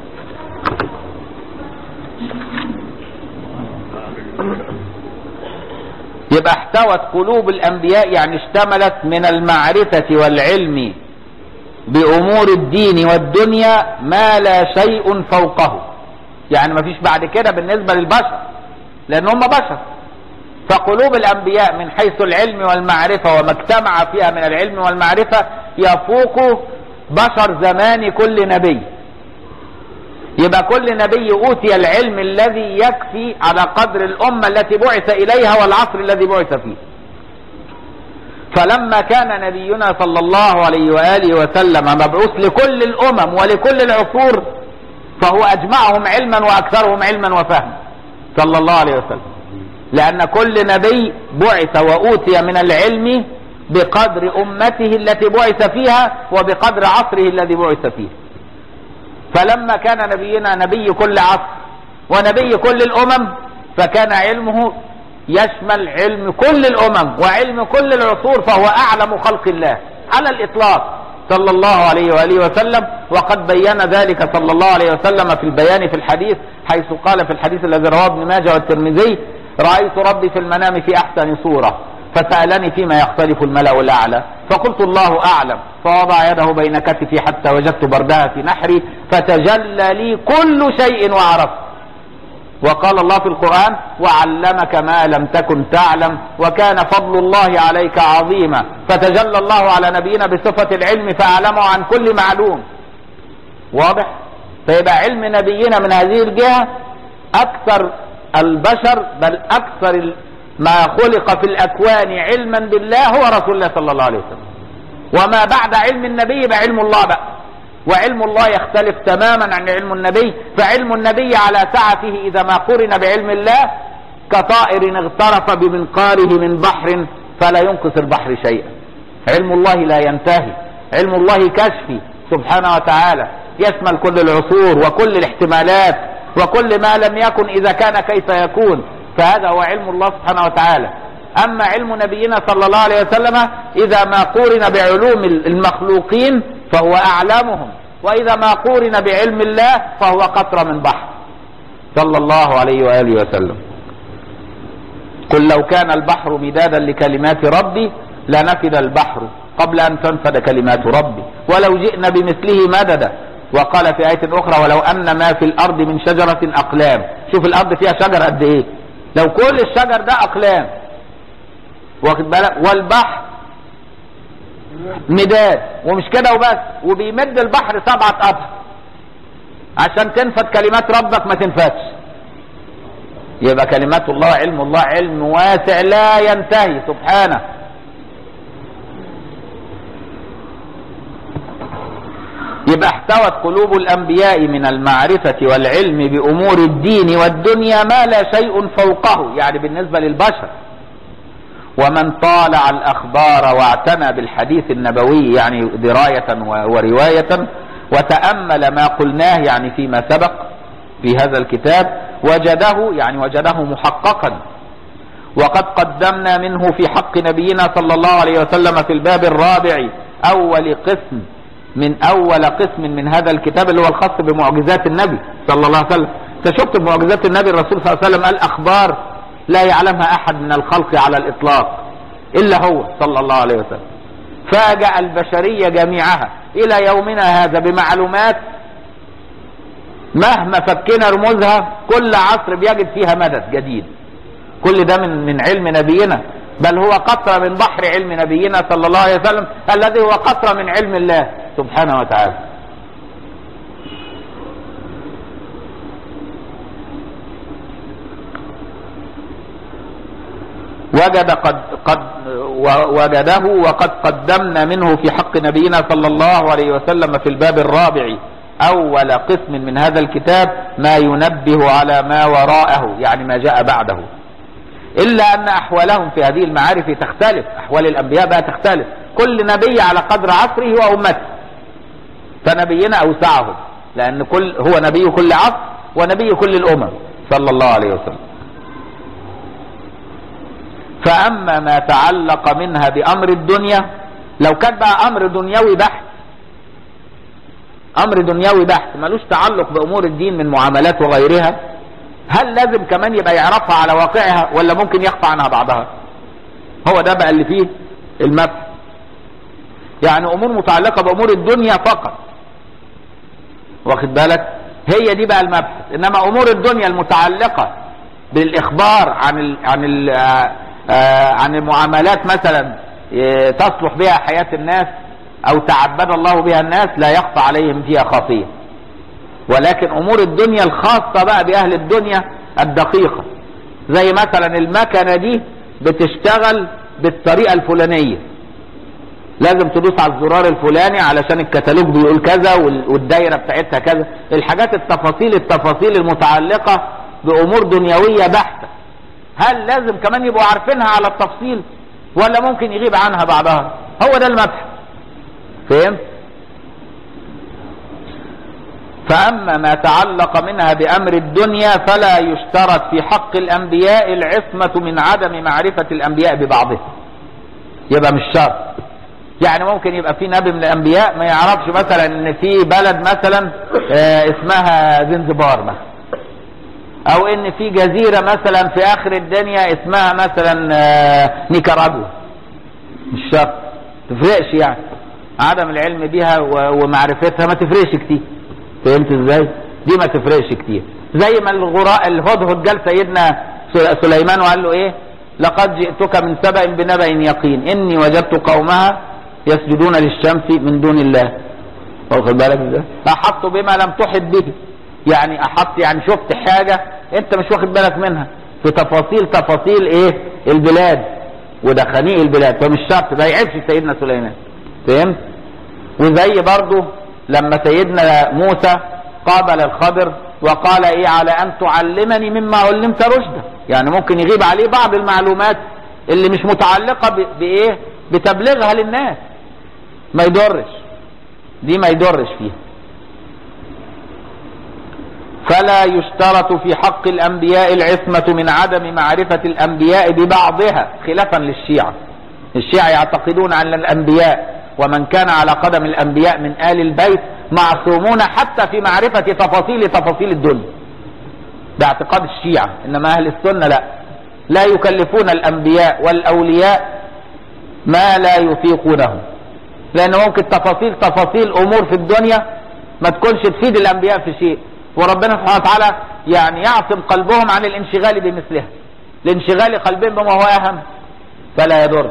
يبقى احتوت قلوب الانبياء يعني اشتملت من المعرفة والعلم بامور الدين والدنيا ما لا شيء فوقه. يعني ما فيش بعد كده بالنسبة للبشر لان هم بشر، فقلوب الانبياء من حيث العلم والمعرفة وما اجتمع فيها من العلم والمعرفة يفوق بشر زمان كل نبي. يبقى كل نبي اوتي العلم الذي يكفي على قدر الامة التي بعث اليها والعصر الذي بعث فيه. فلما كان نبينا صلى الله عليه وآله وسلم مبعوث لكل الامم ولكل العصور فهو اجمعهم علما واكثرهم علما وفهما صلى الله عليه وسلم، لان كل نبي بعث واوتي من العلم بقدر امته التي بعث فيها وبقدر عصره الذي بعث فيه. فلما كان نبينا نبي كل عصر ونبي كل الامم فكان علمه يشمل علم كل الامم وعلم كل العصور، فهو اعلم خلق الله على الاطلاق صلى الله عليه وآله وسلم. وقد بين ذلك صلى الله عليه وسلم في البيان في الحديث، حيث قال في الحديث الذي رواه ابن ماجه والترمذي: رأيت ربي في المنام في احسن صورة فسألني فيما يختلف الملأ الأعلى فقلت الله أعلم، فوضع يده بين كتفي حتى وجدت بردها في نحري فتجلى لي كل شيء وعرفت. وقال الله في القرآن وعلمك ما لم تكن تعلم وكان فضل الله عليك عظيما، فتجلى الله على نبينا بصفة العلم فأعلمه عن كل معلوم. واضح؟ فيبقى علم نبينا من هذه الجهة أكثر البشر، بل أكثر ما خلق في الأكوان علما بالله هو رسول الله صلى الله عليه وسلم. وما بعد علم النبي بعلم الله بقى، وعلم الله يختلف تماما عن علم النبي. فعلم النبي على سعته إذا ما قرن بعلم الله كطائر اغترف بمنقاره من بحر فلا ينقص البحر شيئا. علم الله لا ينتهي، علم الله كشفي سبحانه وتعالى يشمل كل العصور وكل الاحتمالات وكل ما لم يكن إذا كان كيف يكون، فهذا هو علم الله سبحانه وتعالى. أما علم نبينا صلى الله عليه وسلم إذا ما قورن بعلوم المخلوقين فهو أعلمهم، وإذا ما قورن بعلم الله فهو قطرة من بحر صلى الله عليه وآله وسلم. قل لو كان البحر مدادا لكلمات ربي لنفد البحر قبل أن تنفد كلمات ربي ولو جئنا بمثله مددا. وقال في آية أخرى ولو أن ما في الأرض من شجرة أقلام. شوف الأرض فيها شجر قد إيه، لو كل الشجر ده أقلام، واخد بالك، والبحر مداد، ومش كده وبس، وبيمد البحر سبعة أبحر عشان تنفد كلمات ربك ما تنفدش. يبقى كلمات الله علم الله علم واسع لا ينتهي سبحانه. يبقى احتوت قلوب الأنبياء من المعرفة والعلم بأمور الدين والدنيا ما لا شيء فوقه، يعني بالنسبة للبشر. ومن طالع الأخبار واعتنى بالحديث النبوي يعني دراية ورواية وتأمل ما قلناه يعني فيما سبق في هذا الكتاب وجده يعني وجده محققا. وقد قدمنا منه في حق نبينا صلى الله عليه وسلم في الباب الرابع أول قسم من أول قسم من هذا الكتاب اللي هو الخاص بمعجزات النبي صلى الله عليه وسلم. تشوف بمعجزات النبي الرسول صلى الله عليه وسلم قال أخبار لا يعلمها أحد من الخلق على الإطلاق إلا هو صلى الله عليه وسلم. فاجأ البشرية جميعها إلى يومنا هذا بمعلومات مهما فكنا رموزها كل عصر بيجد فيها مدد جديد. كل ده من من علم نبينا، بل هو قطرة من بحر علم نبينا صلى الله عليه وسلم الذي هو قطرة من علم الله سبحانه وتعالى. وجد قد قد وجده وقد قدمنا منه في حق نبينا صلى الله عليه وسلم في الباب الرابع أول قسم من هذا الكتاب ما ينبه على ما وراءه يعني ما جاء بعده. إلا أن أحوالهم في هذه المعارف تختلف، أحوال الأنبياء بقى تختلف، كل نبي على قدر عصره وأمته. فنبينا أوسعهم لأن كل هو نبي كل عصر ونبي كل الأمم صلى الله عليه وسلم. فأما ما تعلق منها بأمر الدنيا، لو كان بقى أمر دنيوي بحت، أمر دنيوي بحت ملوش تعلق بأمور الدين من معاملات وغيرها، هل لازم كمان يبقى يعرفها على واقعها ولا ممكن يخفى عنها بعضها؟ هو ده بقى اللي فيه المبحث. يعني أمور متعلقة بأمور الدنيا فقط، واخد بالك، هي دي بقى المبحث. إنما أمور الدنيا المتعلقة بالإخبار عن ال عن ال آه عن المعاملات مثلا تصلح بها حياة الناس أو تعبد الله بها الناس لا يخفى عليهم فيها خافية. ولكن أمور الدنيا الخاصة بقى بأهل الدنيا الدقيقة، زي مثلا المكنة دي بتشتغل بالطريقة الفلانية، لازم تدوس على الزرار الفلاني علشان الكتالوج بيقول كذا والدايرة بتاعتها كذا. الحاجات التفاصيل التفاصيل المتعلقة بأمور دنيوية بحتة، هل لازم كمان يبقوا عارفينها على التفصيل ولا ممكن يغيب عنها بعضها؟ هو ده المبحث. فهمت؟ فأما ما تعلق منها بأمر الدنيا فلا يشترط في حق الأنبياء العصمة من عدم معرفة الأنبياء ببعضهم. يبقى مش شرط، يعني ممكن يبقى في نبي من الأنبياء ما يعرفش مثلا ان في بلد مثلا اسمها زنزبار مثلا، او ان في جزيرة مثلا في اخر الدنيا اسمها مثلا نيكاراجوا، مش شرط، تفرقش يعني، عدم العلم بيها ومعرفتها ما تفرقش كتير. فهمت ازاي؟ دي ما تفرقش كتير. زي ما الغراء الهدهد جال سيدنا سليمان وقال له ايه؟ لقد جئتك من سبأ بنبأ يقين اني وجدت قومها يسجدون للشمس من دون الله. واخد بالك ازاي؟ احط بما لم تحط به، يعني احط يعني شفت حاجه انت مش واخد بالك منها في تفاصيل تفاصيل ايه؟ البلاد ودخانيق البلاد، فمش شرط ده يعيبش سيدنا سليمان. فهمت؟ وزي برضه لما سيدنا موسى قابل الخضر وقال ايه؟ على ان تعلمني مما علمت رشدا، يعني ممكن يغيب عليه بعض المعلومات اللي مش متعلقه بايه؟ بتبليغها للناس، ما يضرش، دي ما يضرش فيها. فلا يشترط في حق الانبياء العصمة من عدم معرفة الانبياء ببعضها، خلافا للشيعة. الشيعة يعتقدون ان الانبياء ومن كان على قدم الانبياء من آل البيت معصومون حتى في معرفة تفاصيل تفاصيل الدنيا، ده اعتقاد الشيعة. انما اهل السنة لا، لا يكلفون الانبياء والاولياء ما لا يطيقونه، لان ممكن تفاصيل تفاصيل امور في الدنيا ما تكونش تفيد الانبياء في شيء، وربنا سبحانه وتعالى يعني يعصم قلبهم عن الانشغال بمثلها، لانشغال قلبهم بما هو اهم فلا يضر.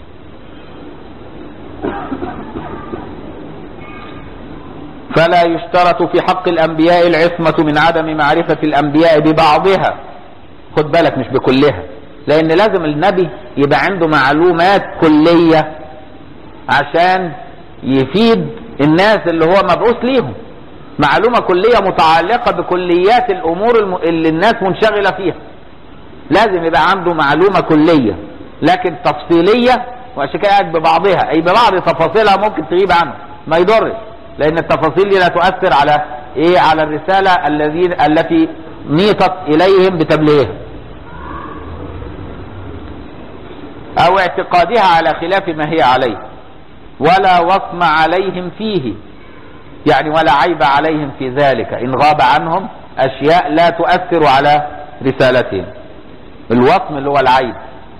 فلا يشترط في حق الانبياء العصمة من عدم معرفة الانبياء ببعضها، خد بالك مش بكلها، لان لازم النبي يبقى عنده معلومات كلية عشان يفيد الناس اللي هو مبعوث ليهم، معلومة كلية متعلقة بكليات الامور اللي الناس منشغلة فيها، لازم يبقى عنده معلومة كلية، لكن تفصيلية وعشان كده قاعد ببعضها، اي ببعض تفاصيلها ممكن تغيب عنه، ما يضرش، لان التفاصيل دي لا تؤثر على ايه؟ على الرسالة الذين التي نيطت اليهم بتبليغها او اعتقادها على خلاف ما هي عليه، ولا وصم عليهم فيه، يعني ولا عيب عليهم في ذلك ان غاب عنهم اشياء لا تؤثر على رسالتهم. الوصم اللي هو العيب.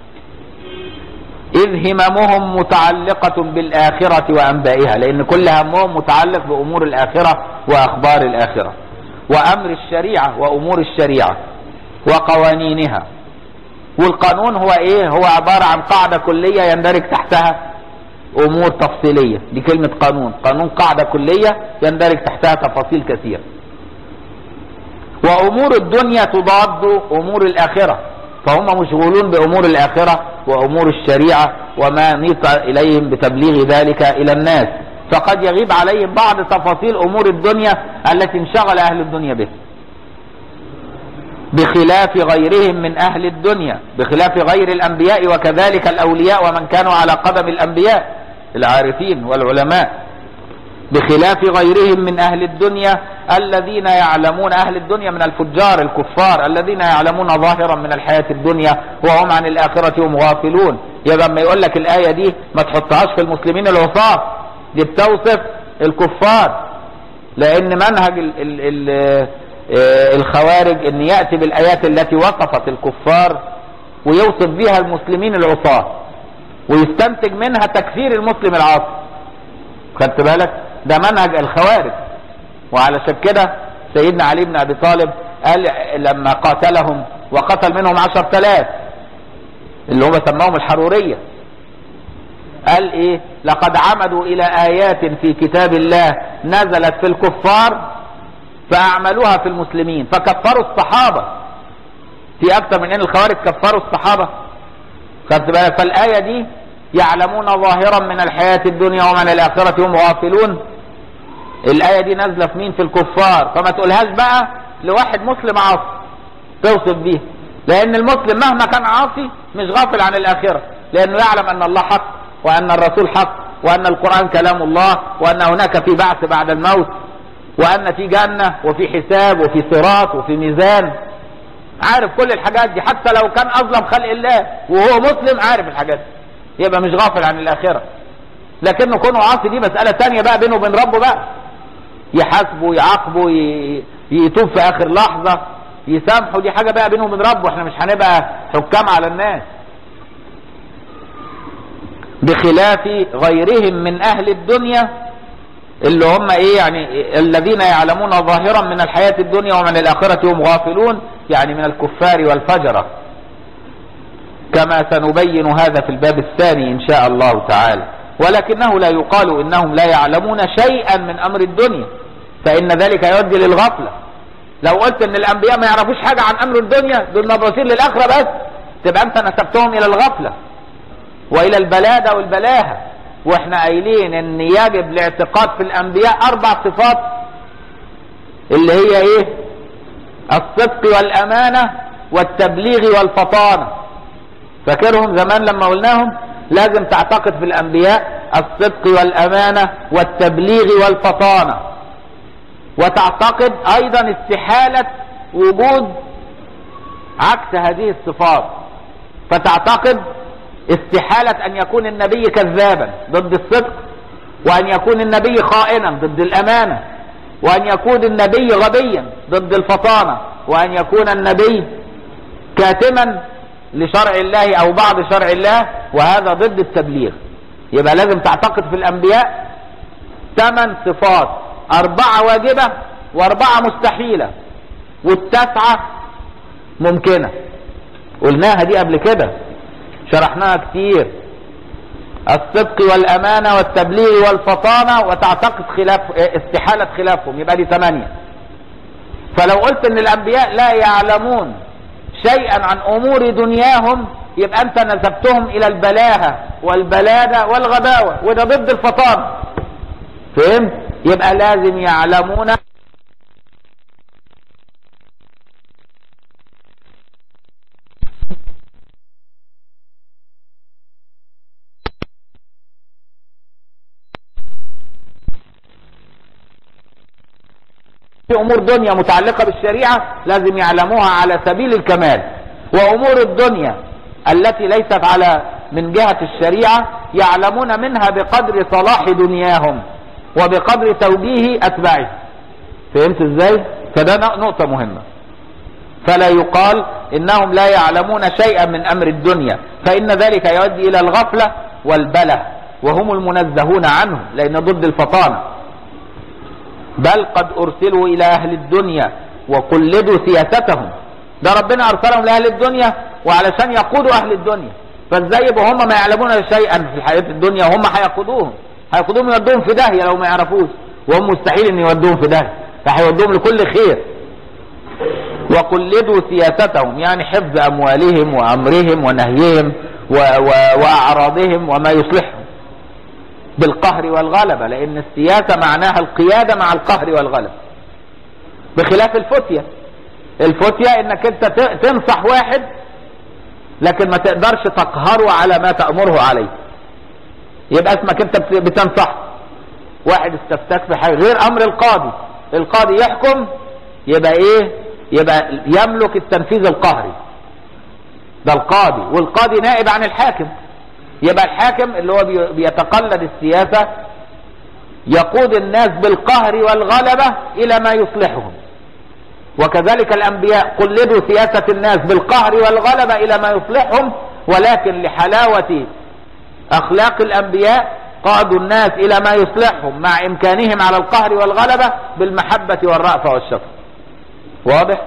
اذ هممهم متعلقة بالاخرة وانبائها، لان كل همهم متعلق بامور الاخرة واخبار الاخرة وامر الشريعة وامور الشريعة وقوانينها. والقانون هو ايه؟ هو عبارة عن قاعدة كلية يندرج تحتها امور تفصيلية، دي كلمة قانون. قانون قاعدة كلية يندرج تحتها تفاصيل كثيرة. وامور الدنيا تضاد امور الاخرة، فهم مشغولون بامور الاخرة وامور الشريعة وما نيط اليهم بتبليغ ذلك الى الناس، فقد يغيب عليهم بعض تفاصيل امور الدنيا التي انشغل اهل الدنيا بها، بخلاف غيرهم من اهل الدنيا، بخلاف غير الانبياء وكذلك الاولياء ومن كانوا على قدم الانبياء العارفين والعلماء، بخلاف غيرهم من اهل الدنيا الذين يعلمون، اهل الدنيا من الفجار الكفار الذين يعلمون ظاهرا من الحياة الدنيا وهم عن الاخرة هم غافلون. يبقى لما يقول لك الاية دي ما تحطهاش في المسلمين العصاة، دي بتوصف الكفار، لان منهج ال ال ال الخوارج ان يأتي بالايات التي وصفت الكفار ويوصف بها المسلمين العصاة ويستنتج منها تكفير المسلم العاصي. خدت بالك؟ ده منهج الخوارج. وعلشان كده سيدنا علي بن ابي طالب قال لما قاتلهم وقتل منهم عشر تلاف اللي هم سماهم الحرورية، قال ايه؟ لقد عمدوا الى ايات في كتاب الله نزلت في الكفار فاعملوها في المسلمين فكفروا الصحابة. في اكتر من ان الخوارج كفروا الصحابة. خدت بالك؟ فالاية دي يعلمون ظاهرا من الحياة الدنيا ومن الاخرة هم غافلون، الاية دي نازلة في مين؟ في الكفار. فما تقولهاش بقى لواحد مسلم عاصي توصف بيه، لان المسلم مهما كان عاصي مش غافل عن الاخرة، لانه يعلم ان الله حق وان الرسول حق وان القرآن كلام الله وان هناك في بعث بعد الموت وان في جنة وفي حساب وفي صراط وفي ميزان. عارف كل الحاجات دي، حتى لو كان اظلم خلق الله وهو مسلم عارف الحاجات دي، يبقى مش غافل عن الاخرة. لكنه كونه عاصي دي مسألة تانية بقى بينه وبين ربه، بقى يحاسبه يعاقبه يتوب في اخر لحظة يسامحوا، دي حاجة بقى بينهم وبين ربه، احنا مش هنبقى حكام على الناس. بخلاف غيرهم من اهل الدنيا اللي هم ايه يعني الذين يعلمون ظاهرا من الحياة الدنيا ومن الاخرة هم غافلون، يعني من الكفار والفجرة، كما سنبين هذا في الباب الثاني ان شاء الله تعالى. ولكنه لا يقال انهم لا يعلمون شيئا من امر الدنيا، فان ذلك يؤدي للغفلة. لو قلت ان الانبياء ما يعرفوش حاجة عن امر الدنيا، دول مبعوثين للاخرة بس، تبقى انت نسبتهم الى الغفلة والى البلادة والبلاهة. واحنا قايلين ان يجب الاعتقاد في الانبياء اربع صفات، اللي هي ايه؟ الصدق والامانة والتبليغ والفطانة. فاكرهم زمان لما قلناهم؟ لازم تعتقد في الانبياء الصدق والامانة والتبليغ والفطانة، وتعتقد ايضا استحالة وجود عكس هذه الصفات. فتعتقد استحالة ان يكون النبي كذابا ضد الصدق، وان يكون النبي خائنا ضد الامانة، وان يكون النبي غبيا ضد الفطانة، وان يكون النبي كاتما لشرع الله او بعض شرع الله، وهذا ضد التبليغ. يبقى لازم تعتقد في الانبياء ثمان صفات، اربعة واجبة واربعة مستحيلة والتسعة ممكنة. قلناها دي قبل كده، شرحناها كتير. الصدق والامانة والتبليغ والفطانة، وتعتقد خلاف استحالة خلافهم، يبقى دي ثمانية. فلو قلت ان الانبياء لا يعلمون شيئا عن امور دنياهم، يبقى انت نسبتهم الى البلاهة والبلادة والغباوة، وده ضد الفطانة. فهمت؟ يبقى لازم يعلمون في امور دنيا متعلقة بالشريعة، لازم يعلموها على سبيل الكمال. وامور الدنيا التي ليست على من جهة الشريعة يعلمون منها بقدر صلاح دنياهم وبقدر توجيه اتباعه. فهمت ازاي؟ فده نقطة مهمة. فلا يقال انهم لا يعلمون شيئا من امر الدنيا، فان ذلك يؤدي الى الغفلة والبله، وهم المنزهون عنه، لان ضد الفطانة. بل قد ارسلوا الى اهل الدنيا وقلدوا سياستهم. ده ربنا ارسلهم لاهل الدنيا وعلشان يقودوا اهل الدنيا. فازاي يبقوا هم ما يعلمون شيئا في الحياة الدنيا وهم هيقودوهم؟ هيقودوهم يودوهم في داهية لو ما يعرفوش، وهم مستحيل ان يودوهم في داهية، فهيودوهم لكل خير. وقلدوا سياستهم يعني حفظ اموالهم وامرهم ونهيهم و... و... واعراضهم وما يصلحهم بالقهر والغلبة، لان السياسة معناها القيادة مع القهر والغلبة، بخلاف الفتية. الفتية انك انت تنصح واحد لكن ما تقدرش تقهره على ما تأمره عليه، يبقى اسمك انت بتنصح. واحد استفتاك في حاجة غير امر القاضي، القاضي يحكم يبقى ايه؟ يبقى يملك التنفيذ القهري، ده القاضي. والقاضي نائب عن الحاكم، يبقى الحاكم اللي هو بيتقلد السياسة يقود الناس بالقهر والغلبة الى ما يصلحهم. وكذلك الانبياء قلدوا سياسة الناس بالقهر والغلبة الى ما يصلحهم، ولكن لحلاوة اخلاق الانبياء قادوا الناس الى ما يصلحهم مع امكانهم على القهر والغلبة بالمحبة والرأفة والشفقة. واضح؟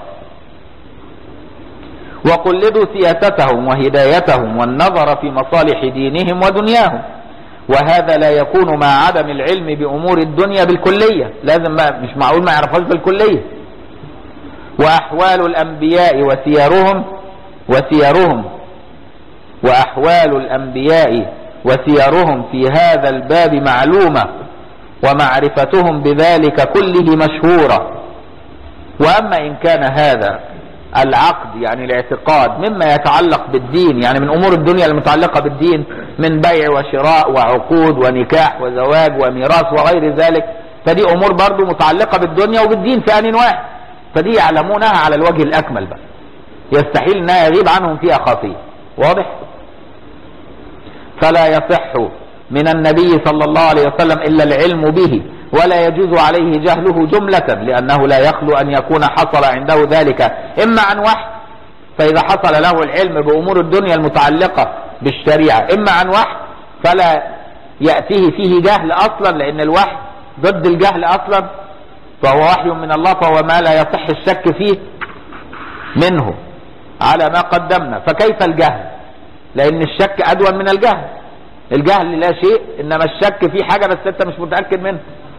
وقلدوا سياستهم وهدايتهم والنظر في مصالح دينهم ودنياهم، وهذا لا يكون مع عدم العلم بأمور الدنيا بالكلية، لازم ما مش معقول ما يعرفوش بالكلية. وأحوال الأنبياء وسيرهم وسيرهم وأحوال الأنبياء وسيرهم في هذا الباب معلومة، ومعرفتهم بذلك كله مشهورة. وأما إن كان هذا العقد يعني الاعتقاد مما يتعلق بالدين، يعني من أمور الدنيا المتعلقة بالدين من بيع وشراء وعقود ونكاح وزواج وميراث وغير ذلك، فدي أمور برضو متعلقة بالدنيا وبالدين في آن واحد، فدي يعلمونها على الوجه الأكمل بقى، يستحيل أنها يغيب عنهم فيها خافية. واضح؟ فلا يصح من النبي صلى الله عليه وسلم إلا العلم به ولا يجوز عليه جهله جملة، لأنه لا يخلو أن يكون حصل عنده ذلك إما عن وحي، فإذا حصل له العلم بأمور الدنيا المتعلقة بالشريعة إما عن وحي فلا يأتيه فيه جهل أصلا، لأن الوحي ضد الجهل أصلا، فهو وحي من الله، فهو ما لا يصح الشك فيه منه على ما قدمنا. فكيف الجهل؟ لأن الشك أدون من الجهل. الجهل لا شيء، إنما الشك فيه حاجة بس أنت مش متأكد منها.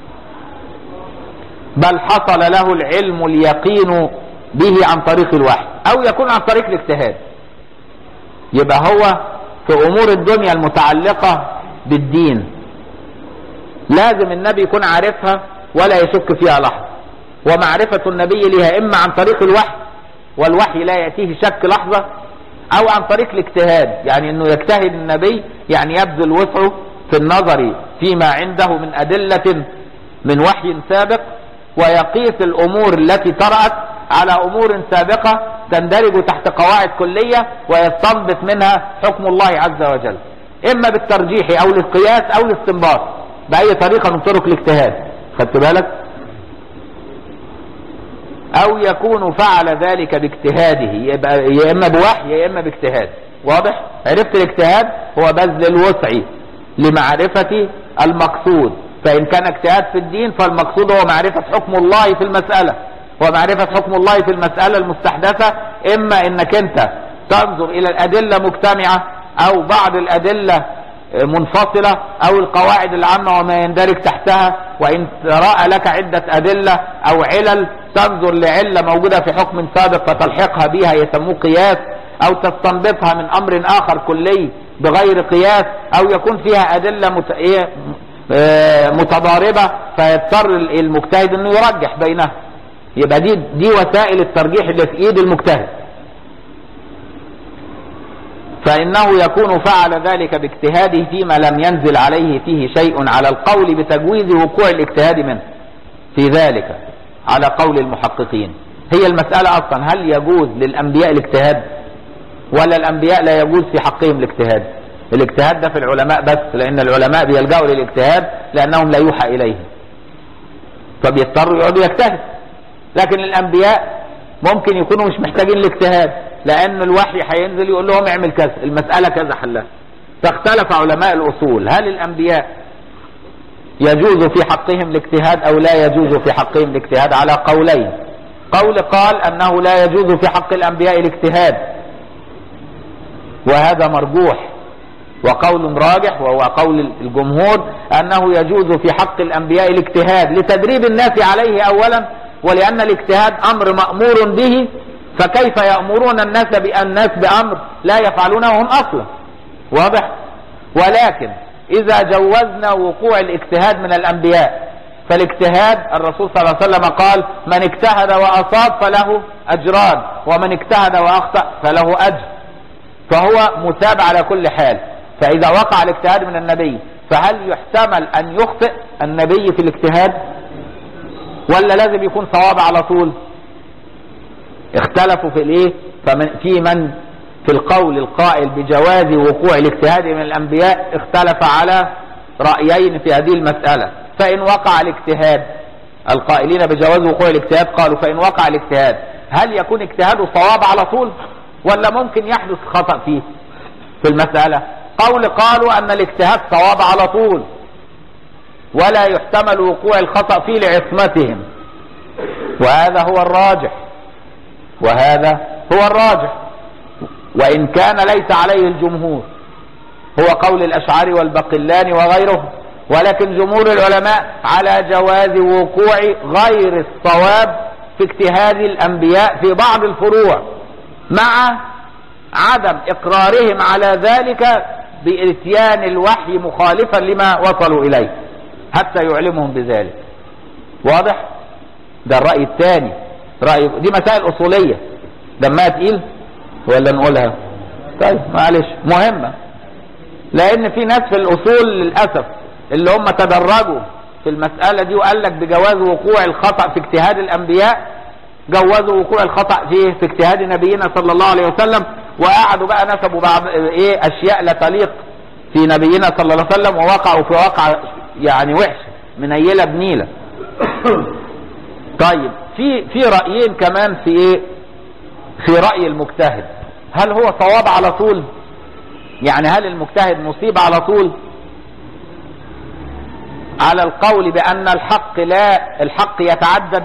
بل حصل له العلم اليقين به عن طريق الوحي، أو يكون عن طريق الاجتهاد. يبقى هو في أمور الدنيا المتعلقة بالدين لازم النبي يكون عارفها ولا يشك فيها لحظة، ومعرفة النبي لها إما عن طريق الوحي، والوحي لا يأتيه شك لحظة، أو عن طريق الاجتهاد، يعني أنه يجتهد النبي، يعني يبذل وسعه في النظر فيما عنده من أدلة من وحي سابق، ويقيس الأمور التي طرأت على أمور سابقة تندرج تحت قواعد كلية، ويستنبط منها حكم الله عز وجل، إما بالترجيح أو للقياس أو الاستنباط، بأي طريقة من طرق الاجتهاد. خدت بالك؟ أو يكون فعل ذلك باجتهاده، يبقى يا إما بوحي يا إما باجتهاد. واضح؟ عرفت الاجتهاد هو بذل الوسع لمعرفة المقصود، فإن كان اجتهاد في الدين فالمقصود هو معرفة حكم الله في المسألة، ومعرفة حكم الله في المسألة المستحدثة إما إنك أنت تنظر إلى الأدلة مجتمعة أو بعض الأدلة منفصلة أو القواعد العامة وما يندرج تحتها، وإن رأى لك عدة أدلة أو علل تنظر لعلة موجودة في حكم سابق فتلحقها بها يسموه قياس، أو تستنبطها من أمر آخر كلي بغير قياس، أو يكون فيها أدلة مت... إيه... متضاربة فيضطر المجتهد أنه يرجح بينها. يبقى دي دي وسائل الترجيح اللي في ايد المجتهد. فإنه يكون فعل ذلك باجتهاده فيما لم ينزل عليه فيه شيء، على القول بتجويز وقوع الاجتهاد منه في ذلك على قول المحققين. هي المسألة أصلا هل يجوز للأنبياء الاجتهاد ولا الأنبياء لا يجوز في حقهم الاجتهاد؟ الاجتهاد ده في العلماء بس، لأن العلماء بيلجأوا للاجتهاد لأنهم لا يوحى إليهم فبيضطروا يقعدوا يجتهد. لكن الأنبياء ممكن يكونوا مش محتاجين الاجتهاد، لأن الوحي هينزل يقول لهم اعمل كذا، المسألة كذا حلها. فاختلف علماء الأصول هل الأنبياء يجوز في حقهم الاجتهاد أو لا يجوز في حقهم الاجتهاد على قولين. قول قال أنه لا يجوز في حق الأنبياء الاجتهاد، وهذا مرجوح، وقول راجح وهو قول الجمهور أنه يجوز في حق الأنبياء الاجتهاد لتدريب الناس عليه أولا، ولأن الاجتهاد أمر مأمور به، فكيف يأمرون الناس بالناس بأمر لا يفعلونه هم أصلا. واضح؟ ولكن إذا جوزنا وقوع الاجتهاد من الأنبياء، فالاجتهاد الرسول صلى الله عليه وسلم قال من اجتهد وأصاب فله أجران، ومن اجتهد وأخطأ فله أجر، فهو مثاب على كل حال. فإذا وقع الاجتهاد من النبي فهل يحتمل أن يخطئ النبي في الاجتهاد ولا لازم يكون صواب على طول؟ اختلفوا في الايه؟ فمن في من في القول القائل بجواز وقوع الاجتهاد من الأنبياء اختلف على رأيين في هذه المسألة. فإن وقع الاجتهاد، القائلين بجواز وقوع الاجتهاد قالوا فإن وقع الاجتهاد هل يكون اجتهاده صواب على طول ولا ممكن يحدث خطأ فيه في المسألة؟ قول قالوا أن الاجتهاد صواب على طول ولا يحتمل وقوع الخطأ فيه لعصمتهم، وهذا هو الراجح، وهذا هو الراجح وإن كان ليس عليه الجمهور، هو قول الأشعري والبقلاني وغيرهم، ولكن جمهور العلماء على جواز وقوع غير الصواب في اجتهاد الأنبياء في بعض الفروع، مع عدم إقرارهم على ذلك بإتيان الوحي مخالفا لما وصلوا إليه حتى يعلمهم بذلك. واضح؟ ده الرأي الثاني. رأي دي مسائل أصولية دمها تقيل ولا نقولها؟ طيب معلش، مهمة، لأن في ناس في الأصول للأسف اللي هم تدرجوا في المسألة دي وقال لك بجواز وقوع الخطأ في اجتهاد الأنبياء، جوزوا وقوع الخطأ في في اجتهاد نبينا صلى الله عليه وسلم، وقعدوا بقى نسبوا بعض ايه أشياء لا تليق في نبينا صلى الله عليه وسلم، ووقعوا في واقع يعني وحش منيلة بنيلة. طيب في في رأيين كمان في ايه؟ في رأي المجتهد، هل هو صواب على طول؟ يعني هل المجتهد مصيب على طول؟ على القول بأن الحق لا الحق يتعدد،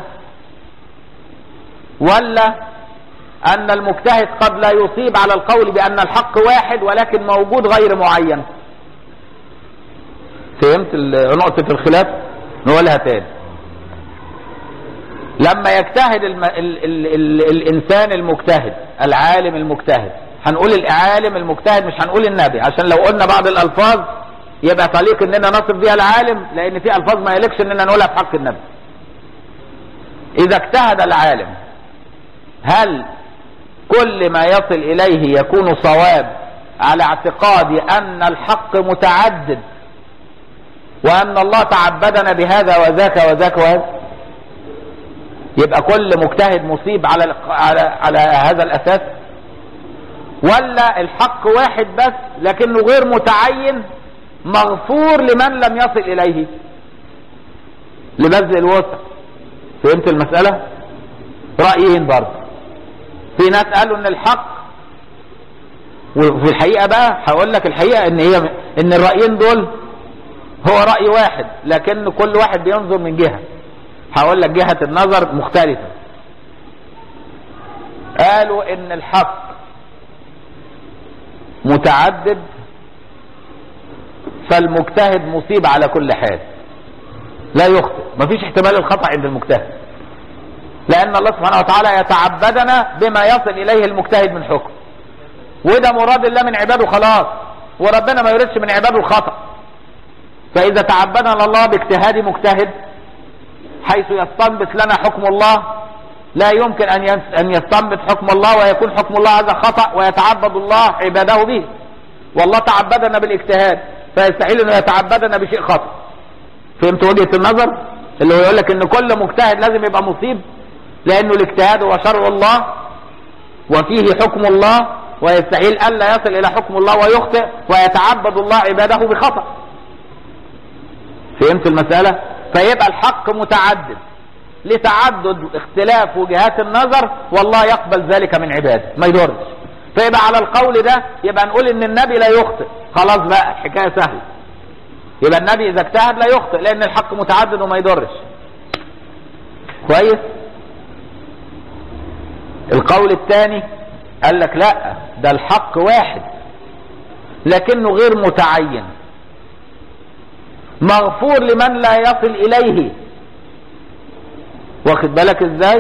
ولا أن المجتهد قد لا يصيب على القول بأن الحق واحد ولكن موجود غير معين؟ فهمت نقطة الخلاف؟ نقولها تاني. لما يجتهد الم... ال... ال... ال... الإنسان المجتهد، العالم المجتهد، هنقول العالم المجتهد مش هنقول النبي، عشان لو قلنا بعض الألفاظ يبقى طليق اننا نصف بها العالم، لأن في ألفاظ ما يليقش اننا نقولها في حق النبي. إذا اجتهد العالم، هل كل ما يصل إليه يكون صواب على اعتقاد أن الحق متعدد وأن الله تعبدنا بهذا وذاك وذاك وهذا؟ يبقى كل مجتهد مصيب على على على هذا الأساس؟ ولا الحق واحد بس لكنه غير متعين مغفور لمن لم يصل إليه لبذل الوسع؟ فهمت المسألة؟ رأيين برضه. في ناس قالوا ان الحق، وفي الحقيقة بقى هقول لك الحقيقة ان هي ان الرأيين دول هو رأي واحد، لكن كل واحد بينظر من جهة. هقول لك جهة النظر مختلفة. قالوا ان الحق متعدد فالمجتهد مصيب على كل حال، لا يخطئ، مفيش احتمال الخطأ عند المجتهد، لأن الله سبحانه وتعالى يتعبدنا بما يصل إليه المجتهد من حكم، وده مراد الله من عباده خلاص، وربنا ما يريدش من عباده الخطأ. فإذا تعبدنا الله باجتهاد مجتهد حيث يستنبط لنا حكم الله، لا يمكن أن يستنبط حكم الله ويكون حكم الله هذا خطأ ويتعبد الله عباده به، والله تعبدنا بالاجتهاد فيستحيل أنه يتعبدنا بشيء خطأ. فهمت وجهة النظر؟ اللي هو يقول لك ان كل مجتهد لازم يبقى مصيب، لانه الاجتهاد هو شرع الله وفيه حكم الله، ويستحيل الا يصل الى حكم الله ويخطئ ويتعبد الله عباده بخطأ. فهمت المسألة؟ فيبقى الحق متعدد لتعدد اختلاف وجهات النظر، والله يقبل ذلك من عباده ما يضرش. فيبقى على القول ده يبقى نقول ان النبي لا يخطئ، خلاص بقى الحكاية سهلة. يبقى النبي اذا اجتهد لا يخطئ لان الحق متعدد وما يضرش. كويس؟ القول الثاني قال لك لا، ده الحق واحد لكنه غير متعين، مغفور لمن لا يصل اليه. واخد بالك ازاي؟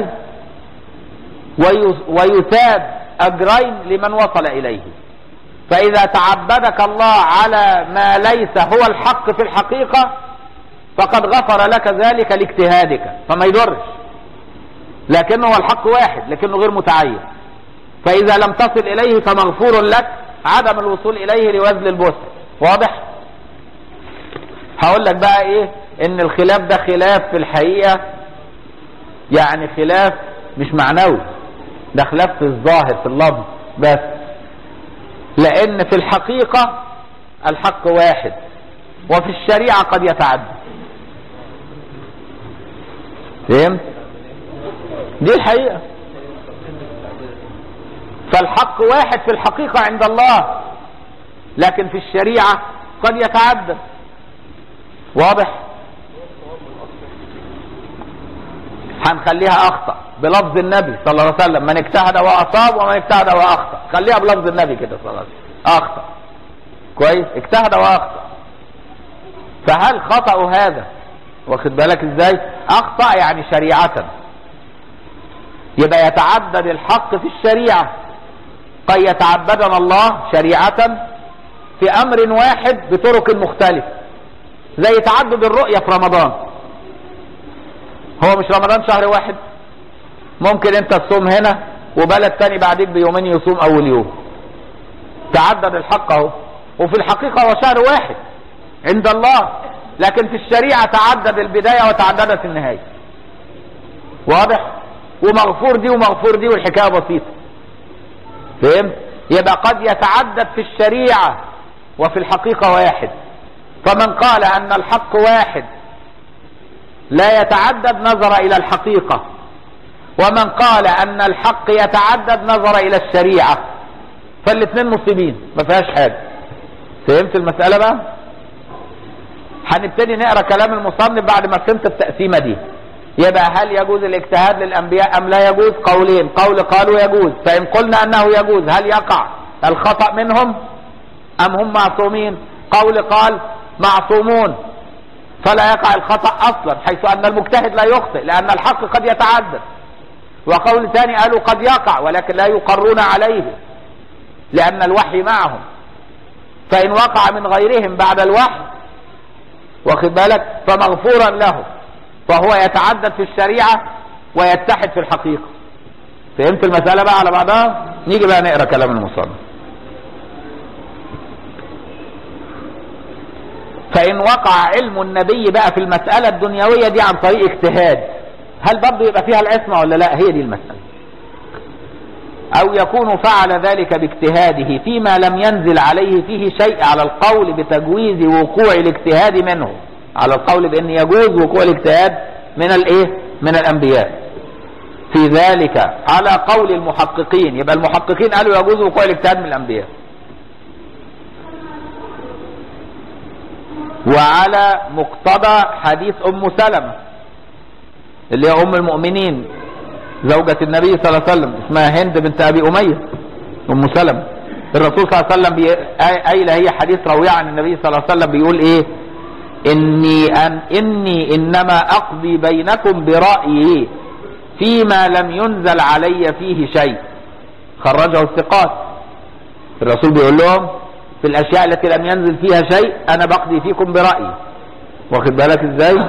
ويثاب اجرين لمن وصل اليه. فاذا تعبدك الله على ما ليس هو الحق في الحقيقة فقد غفر لك ذلك لاجتهادك فما يضرش، لكنه هو الحق واحد لكنه غير متعين. فاذا لم تصل اليه فمغفور لك عدم الوصول اليه لوزن البسط. واضح؟ هقول لك بقى ايه، ان الخلاف ده خلاف في الحقيقة، يعني خلاف مش معنوي، ده خلاف في الظاهر في اللفظ بس، لان في الحقيقة الحق واحد وفي الشريعة قد يتعدد. فهمت؟ دي الحقيقة. فالحق واحد في الحقيقة عند الله، لكن في الشريعة قد يتعدد. واضح؟ هنخليها اخطأ بلفظ النبي صلى الله عليه وسلم، من اجتهد واصاب ومن اجتهد واخطأ، خليها بلفظ النبي كده صلى الله عليه وسلم، اخطأ. كويس؟ اجتهد واخطأ. فهل خطأ هذا؟ واخد بالك ازاي؟ اخطأ يعني شريعة، يبقى يتعدد الحق في الشريعة. قد يتعبدنا الله شريعة في امر واحد بطرق مختلفة، زي تعدد الرؤية في رمضان. هو مش رمضان شهر واحد؟ ممكن انت تصوم هنا وبلد تاني بعديك بيومين يصوم اول يوم. تعدد الحق اهو، وفي الحقيقة هو شهر واحد عند الله، لكن في الشريعة تعدد البداية وتعددت النهاية. واضح؟ ومغفور دي ومغفور دي والحكاية بسيطة. فهمت؟ يبقى قد يتعدد في الشريعة وفي الحقيقة واحد. فمن قال ان الحق واحد لا يتعدد نظر إلى الحقيقة، ومن قال أن الحق يتعدد نظر إلى الشريعة، فالاثنين مصيبين ما فيهاش حاجة. فهمت المسألة بقى؟ هنبتدي نقرأ كلام المصنف بعد ما فهمت التقسيمة دي. يبقى هل يجوز الاجتهاد للأنبياء أم لا يجوز؟ قولين، قول قالوا يجوز، فإن قلنا أنه يجوز هل يقع الخطأ منهم أم هم معصومين؟ قول قال معصومون فلا يقع الخطأ أصلا، حيث أن المجتهد لا يخطئ لأن الحق قد يتعدد. وقول ثاني قالوا قد يقع ولكن لا يقرون عليه لأن الوحي معهم، فإن وقع من غيرهم بعد الوحي واخد بالك فمغفورا له، فهو يتعدد في الشريعة ويتحد في الحقيقة. فهمت المسألة بقى على بعضها؟ نيجي بقى نقرأ كلام المصنف. فإن وقع علم النبي بقى في المسألة الدنيوية دي عن طريق اجتهاد، هل برضه يبقى فيها العصمة ولا لا؟ هي دي المسألة. أو يكون فعل ذلك باجتهاده فيما لم ينزل عليه فيه شيء، على القول بتجويز وقوع الاجتهاد منه، على القول بأن يجوز وقوع الاجتهاد من الايه؟ من الأنبياء في ذلك على قول المحققين. يبقى المحققين قالوا يجوز وقوع الاجتهاد من الأنبياء. وعلى مقتضى حديث أم سلمة اللي هي أم المؤمنين زوجة النبي صلى الله عليه وسلم، اسمها هند بنت أبي أمية أم سلمة. الرسول صلى الله عليه وسلم بي... أيلة هي حديث روي عن النبي صلى الله عليه وسلم بيقول إيه؟ إني أن إني إنما أقضي بينكم برأيي فيما لم ينزل علي فيه شيء. خرجه الثقات. الرسول بيقول لهم في الأشياء التي لم ينزل فيها شيء أنا بقضي فيكم برأيي. واخد بالك إزاي؟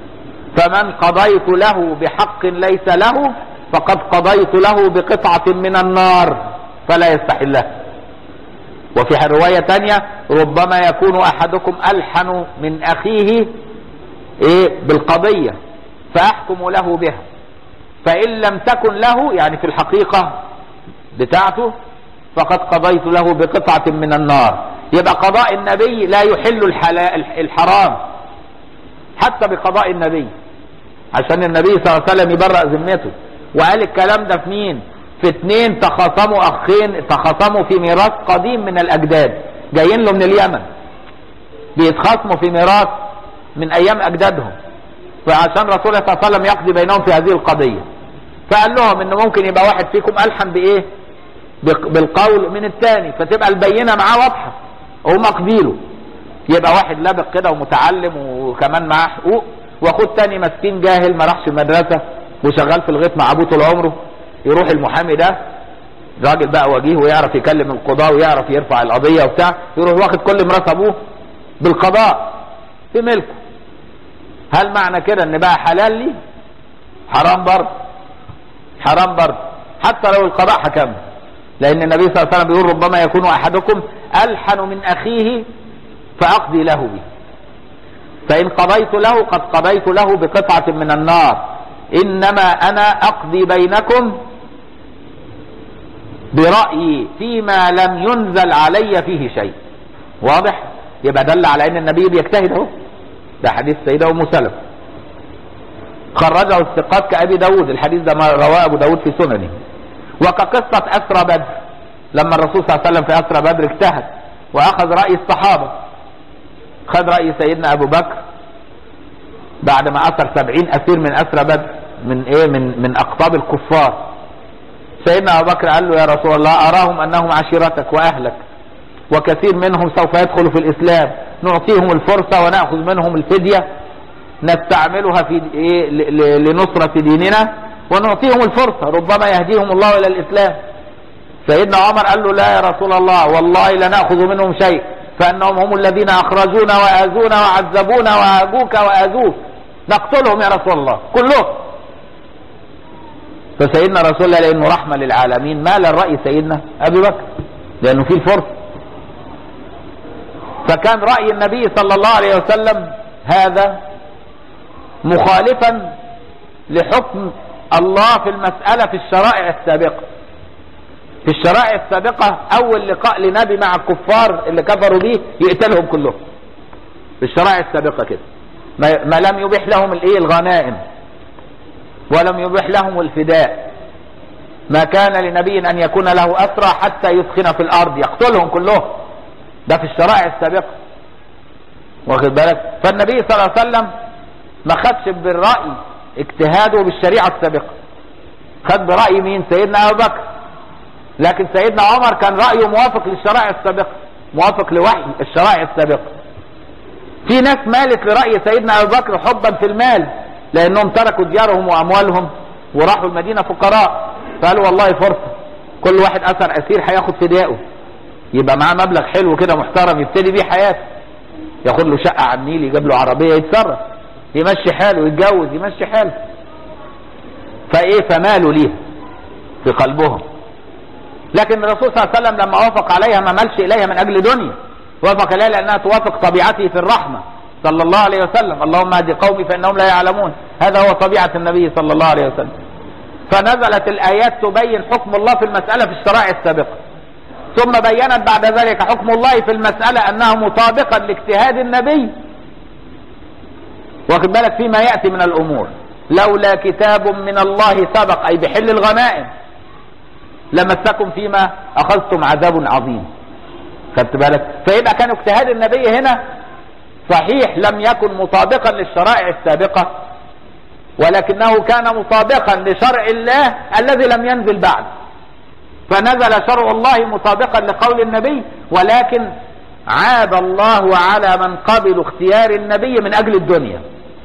فمن قضيت له بحق ليس له فقد قضيت له بقطعة من النار فلا يستحلها. وفي رواية تانية ربما يكون أحدكم ألحن من أخيه إيه بالقضية فأحكم له بها، فإن لم تكن له يعني في الحقيقة بتاعته فقد قضيت له بقطعة من النار. يبقى قضاء النبي لا يحل الحرام حتى بقضاء النبي، عشان النبي صلى الله عليه وسلم يبرأ ذمته. وقال الكلام ده في مين؟ في اتنين تخاصموا، اخين تخاصموا في ميراث قديم من الاجداد، جايين له من اليمن بيتخاصموا في ميراث من ايام اجدادهم، فعشان رسول الله صلى الله عليه وسلم يقضي بينهم في هذه القضية فقال لهم ان ممكن يبقى واحد فيكم ألحن بايه؟ بالقول من الثاني، فتبقى البينة معاه واضحة وهم اقبيله. يبقى واحد لابق كده ومتعلم وكمان معاه حقوق، واخد تاني مسكين جاهل ما راحش المدرسة وشغال في الغيط مع ابوه طول عمره، يروح المحامي ده راجل بقى وجيه ويعرف يكلم القضاء ويعرف يرفع القضية وبتاع، يروح واخد كل ميراث ابوه بالقضاء في ملكه. هل معنى كده ان بقى حلال لي؟ حرام برضه، حرام برضه حتى لو القضاء حكمه، لان النبي صلى الله عليه وسلم بيقول ربما يكون احدكم ألحن من اخيه فاقضي له به، فان قضيت له قد قضيت له بقطعة من النار، انما انا اقضي بينكم برأيي فيما لم ينزل علي فيه شيء. واضح؟ يبقى دل على ان النبي بيجتهد اهو. ده حديث سيدة ام سلمة خرجه الثقات كأبي داود، الحديث ده ما رواه ابو داود في سننه. وكقصة أسرى بدر لما الرسول صلى الله عليه وسلم في أسرى بدر اجتهد واخذ رأي الصحابة، خذ رأي سيدنا ابو بكر بعد ما اثر سبعين اسير من أسرى بدر من ايه من من اقطاب الكفار. سيدنا ابو بكر قال له يا رسول الله اراهم انهم عشيرتك واهلك وكثير منهم سوف يدخلوا في الاسلام، نعطيهم الفرصة ونأخذ منهم الفدية نستعملها في إيه لنصرة ديننا ونعطيهم الفرصة ربما يهديهم الله الى الاسلام. سيدنا عمر قال له لا يا رسول الله والله لا نأخذ منهم شيء، فانهم هم الذين اخرجونا واذونا وعذبونا واذوك واذوك، نقتلهم يا رسول الله كلهم. فسيدنا رسول الله لانه رحمة للعالمين مال الرأي سيدنا ابي بكر لانه فيه الفرصة. فكان رأي النبي صلى الله عليه وسلم هذا مخالفا لحكم الله في المسألة في الشرائع السابقة. في الشرائع السابقة اول لقاء لنبي مع الكفار اللي كفروا به يقتلهم كلهم، في الشرائع السابقة كده. ما لم يبيح لهم الايه الغنائم ولم يبيح لهم الفداء. ما كان لنبي ان يكون له اسرى حتى يثخن في الارض يقتلهم كلهم، ده في الشرائع السابقه، واخد بالك؟ فالنبي صلى الله عليه وسلم ما خدش بالرأي اجتهاده بالشريعه السابقه، خد برأي مين؟ سيدنا ابو بكر. لكن سيدنا عمر كان رأيه موافق للشرائع السابقه، موافق لوحي الشرائع السابقه. في ناس مالت لرأي سيدنا ابو بكر حبا في المال، لانهم تركوا ديارهم واموالهم وراحوا المدينه فقراء، فقالوا والله فرصه كل واحد اثر اسير هياخد فدائه، يبقى معاه مبلغ حلو كده محترم يبتدي بيه حياته، ياخد له شقه على النيل، يجيب له عربيه يتصرف، يمشي حاله، يتجوز، يمشي حاله. فايه فمالوا ليها في قلبهم. لكن الرسول صلى الله عليه وسلم لما وافق عليها ما مالش اليها من اجل دنيا، وافق عليها لانها توافق طبيعته في الرحمه صلى الله عليه وسلم. اللهم اهد قومي فانهم لا يعلمون، هذا هو طبيعه النبي صلى الله عليه وسلم. فنزلت الايات تبين حكم الله في المساله في الشرائع السابقه، ثم بينت بعد ذلك حكم الله في المساله انها مطابقا لاجتهاد النبي، واخد بالك؟ فيما ياتي من الامور. لولا كتاب من الله سبق، اي بحل الغنائم، لمسكم فيما اخذتم عذاب عظيم. خدت بالك؟ فيبقى كان اجتهاد النبي هنا صحيح لم يكن مطابقا للشرائع السابقه، ولكنه كان مطابقا لشرع الله الذي لم ينزل بعد، فنزل شرع الله مطابقا لقول النبي، ولكن عاب الله على من قبلوا اختيار النبي من اجل الدنيا.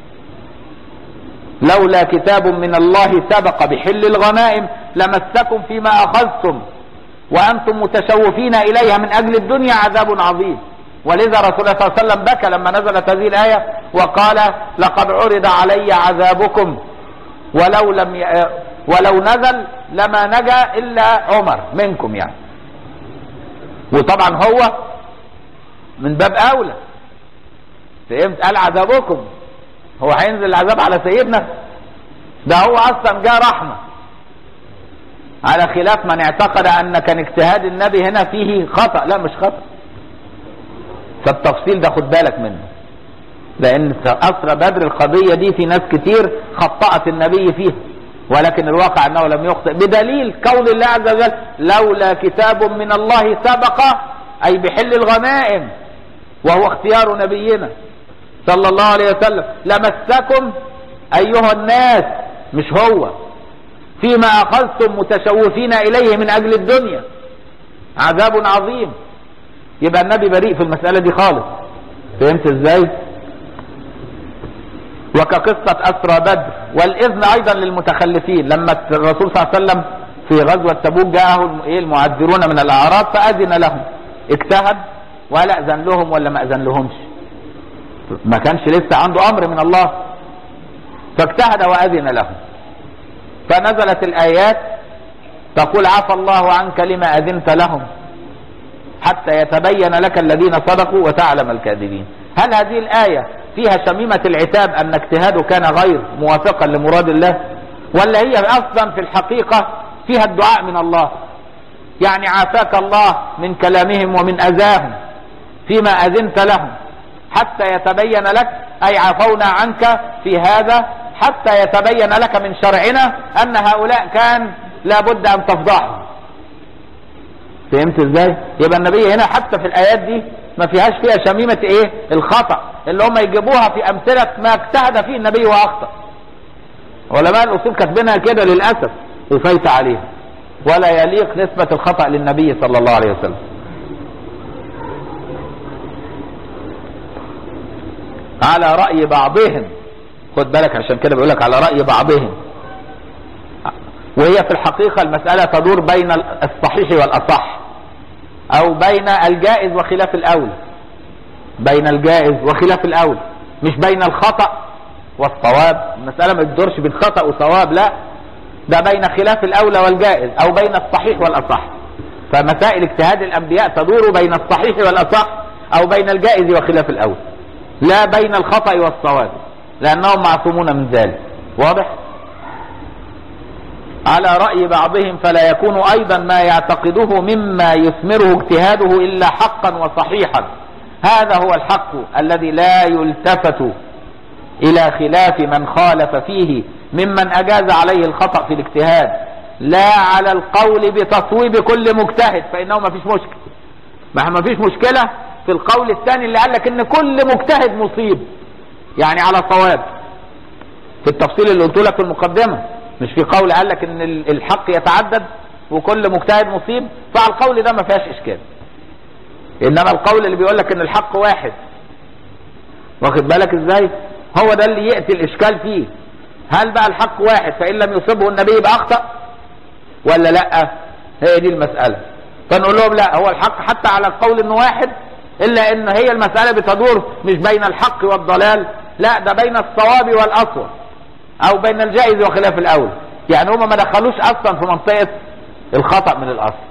لولا كتاب من الله سبق بحل الغنائم لمسكم فيما اخذتم وانتم متشوفين اليها من اجل الدنيا عذاب عظيم. ولذا رسول الله صلى الله عليه وسلم بكى لما نزلت هذه الايه وقال لقد عرض علي عذابكم ولو لم ي... ولو نزل لما نجا الا عمر منكم يعني. وطبعا هو من باب اولى، فهمت؟ قال عذابكم، هو هينزل العذاب على سيدنا؟ ده هو اصلا جاء رحمه، على خلاف من اعتقد ان كان اجتهاد النبي هنا فيه خطأ. لا مش خطأ، فالتفصيل ده خد بالك منه، لان اسرى بدر القضيه دي في ناس كتير خطأت النبي فيها، ولكن الواقع انه لم يخطئ، بدليل قول الله عز وجل لولا كتاب من الله سبق، اي بحل الغنائم وهو اختيار نبينا صلى الله عليه وسلم، لمسكم ايها الناس، مش هو، فيما اخذتم متشوفين اليه من اجل الدنيا عذاب عظيم. يبقى النبي بريء في المسألة دي خالص، فهمت ازاي؟ وكقصة أسرى بدر، والإذن أيضا للمتخلفين. لما الرسول صلى الله عليه وسلم في غزوة تبوك جاءه المعذرون من الأعراب فأذن لهم، اجتهد ولا أذن لهم ولا ما أذن لهمش، ما كانش لسه عنده أمر من الله، فاجتهد وأذن لهم. فنزلت الآيات تقول عفى الله عنك لما أذنت لهم حتى يتبين لك الذين صدقوا وتعلم الكاذبين. هل هذه الآية فيها شميمة العتاب أن اجتهاده كان غير موافقا لمراد الله، ولا هي أصلا في الحقيقة فيها الدعاء من الله؟ يعني عافاك الله من كلامهم ومن أذاهم فيما أذنت لهم حتى يتبين لك، أي عفونا عنك في هذا حتى يتبين لك من شرعنا أن هؤلاء كان لابد أن تفضحهم. فهمت ازاي؟ يبقى النبي هنا حتى في الآيات دي ما فيهاش فيها شميمة ايه الخطأ اللي هم يجيبوها في أمثلة ما اجتهد فيه النبي وأخطأ. علماء الأصول كاتبينها كده للأسف وفايت عليها، ولا يليق نسبة الخطأ للنبي صلى الله عليه وسلم. على رأي بعضهم، خد بالك عشان كده بيقولك على رأي بعضهم، وهي في الحقيقة المسألة تدور بين الصحيح والأصح، أو بين الجائز وخلاف الأولى، بين الجائز وخلاف الأولى، مش بين الخطأ والصواب. المسألة ما تدورش بين خطأ وصواب، لا، ده بين خلاف الأولى والجائز، أو بين الصحيح والأصح. فمسائل اجتهاد الأنبياء تدور بين الصحيح والأصح أو بين الجائز وخلاف الأولى، لا بين الخطأ والصواب، لأنهم معصومون من ذلك. واضح؟ على رأي بعضهم فلا يكون أيضا ما يعتقده مما يثمره اجتهاده إلا حقا وصحيحا. هذا هو الحق الذي لا يلتفت إلى خلاف من خالف فيه ممن أجاز عليه الخطأ في الاجتهاد، لا على القول بتصويب كل مجتهد، فإنه ما فيش مشكلة. ما فيش مشكلة في القول الثاني اللي قال لك إن كل مجتهد مصيب، يعني على صواب، في التفصيل اللي قلت لك في المقدمة. مش في قول قال لك إن الحق يتعدد وكل مجتهد مصيب، فعلى القول ده ما فيهاش إشكال. إنما القول اللي بيقول لك إن الحق واحد، واخد بالك إزاي؟ هو ده اللي يأتي الإشكال فيه. هل بقى الحق واحد فإن لم يصبه النبي يبقى أخطأ ولا لا؟ هي دي المسألة. فنقول لهم لا، هو الحق حتى على القول إنه واحد، إلا إن هي المسألة بتدور مش بين الحق والضلال، لا ده بين الصواب والأصوب، أو بين الجائز وخلاف الأول. يعني هما ما دخلوش أصلا في منطقة الخطأ من الأصل.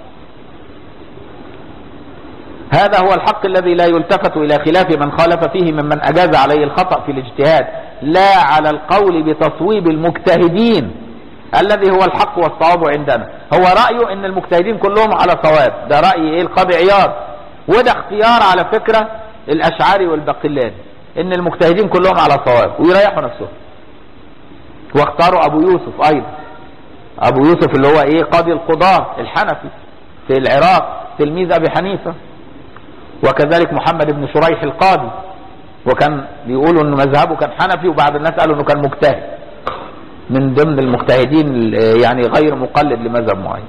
هذا هو الحق الذي لا يلتفت إلى خلاف من خالف فيه ممن أجاز عليه الخطأ في الاجتهاد، لا على القول بتصويب المجتهدين الذي هو الحق والصواب عندنا. هو رأيه ان المجتهدين كلهم على صواب، ده رأي ايه القاضي عياض، وده اختيار على فكرة الأشعري والباقلاني، ان المجتهدين كلهم على صواب ويريحوا نفسهم. واختاروا ابو يوسف ايضا، ابو يوسف اللي هو ايه قاضي القضاة الحنفي في العراق، تلميذ ابي حنيفة. وكذلك محمد بن شريح القاضي، وكان بيقولوا ان مذهبه كان حنفي، وبعض الناس قالوا انه كان مجتهد من ضمن المجتهدين، يعني غير مقلد لمذهب معين.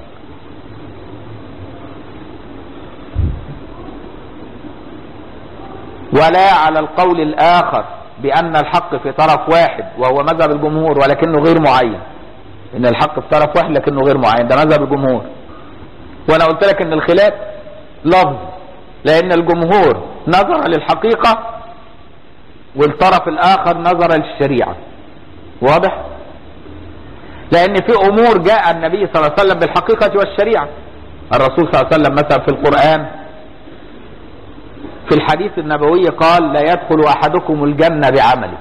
ولا على القول الآخر بأن الحق في طرف واحد وهو مذهب الجمهور ولكنه غير معين، ان الحق في طرف واحد لكنه غير معين، ده مذهب الجمهور. وانا قلت لك ان الخلاف لفظ، لان الجمهور نظر للحقيقة والطرف الآخر نظر للشريعة. واضح؟ لأن في أمور جاء النبي صلى الله عليه وسلم بالحقيقة والشريعة. الرسول صلى الله عليه وسلم مثلا في القرآن في الحديث النبوي قال: لا يدخل أحدكم الجنة بعمله.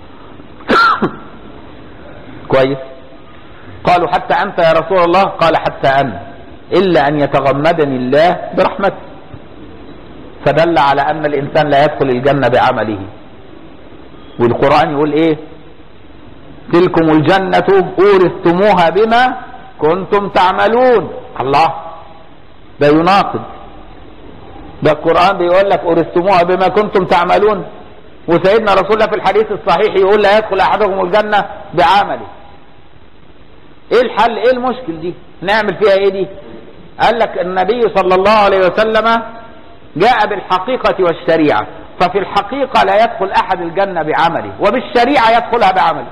كويس. قالوا: حتى أنت يا رسول الله؟ قال: حتى أنا، إلا أن يتغمدني الله برحمته. فدل على أن الإنسان لا يدخل الجنة بعمله. والقرآن يقول إيه؟ تلكم الجنة أورثتموها بما كنتم تعملون. الله، ده يناقض، ده القرآن بيقول لك أورثتموها بما كنتم تعملون، وسيدنا رسول الله في الحديث الصحيح يقول: لا يدخل أحدكم الجنة بعمله. ايه الحل؟ ايه المشكل دي؟ نعمل فيها ايه دي؟ قال لك النبي صلى الله عليه وسلم جاء بالحقيقة والشريعة، ففي الحقيقة لا يدخل أحد الجنة بعمله، وبالشريعة يدخلها بعمله.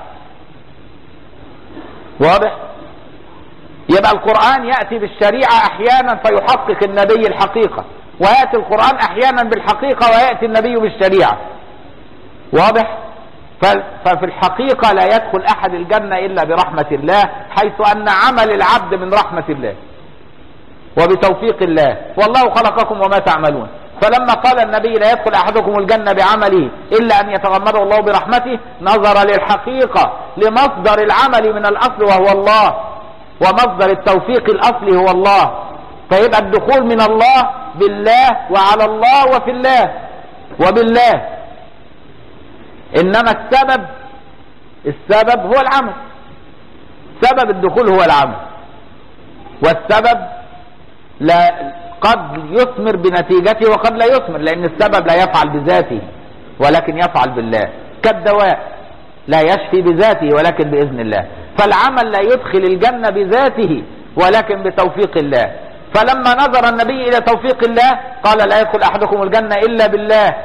واضح؟ يبقى القرآن يأتي بالشريعة أحيانا فيحقق النبي الحقيقة، ويأتي القرآن أحيانا بالحقيقة ويأتي النبي بالشريعة. واضح؟ ففي الحقيقة لا يدخل أحد الجنة إلا برحمة الله، حيث أن عمل العبد من رحمة الله وبتوفيق الله، والله خلقكم وما تعملون. فلما قال النبي: لا يدخل أحدكم الجنة بعمله إلا أن يتغمده الله برحمته، نظر للحقيقة، لمصدر العمل من الأصل وهو الله، ومصدر التوفيق الأصلي هو الله. فيبقى الدخول من الله بالله وعلى الله وفي الله وبالله. إنما السبب السبب هو العمل، سبب الدخول هو العمل، والسبب لا قد يثمر بنتيجته وقد لا يثمر، لأن السبب لا يفعل بذاته ولكن يفعل بالله، كالدواء لا يشفي بذاته ولكن بإذن الله. فالعمل لا يدخل الجنة بذاته ولكن بتوفيق الله. فلما نظر النبي إلى توفيق الله قال: لا يدخل أحدكم الجنة إلا بالله.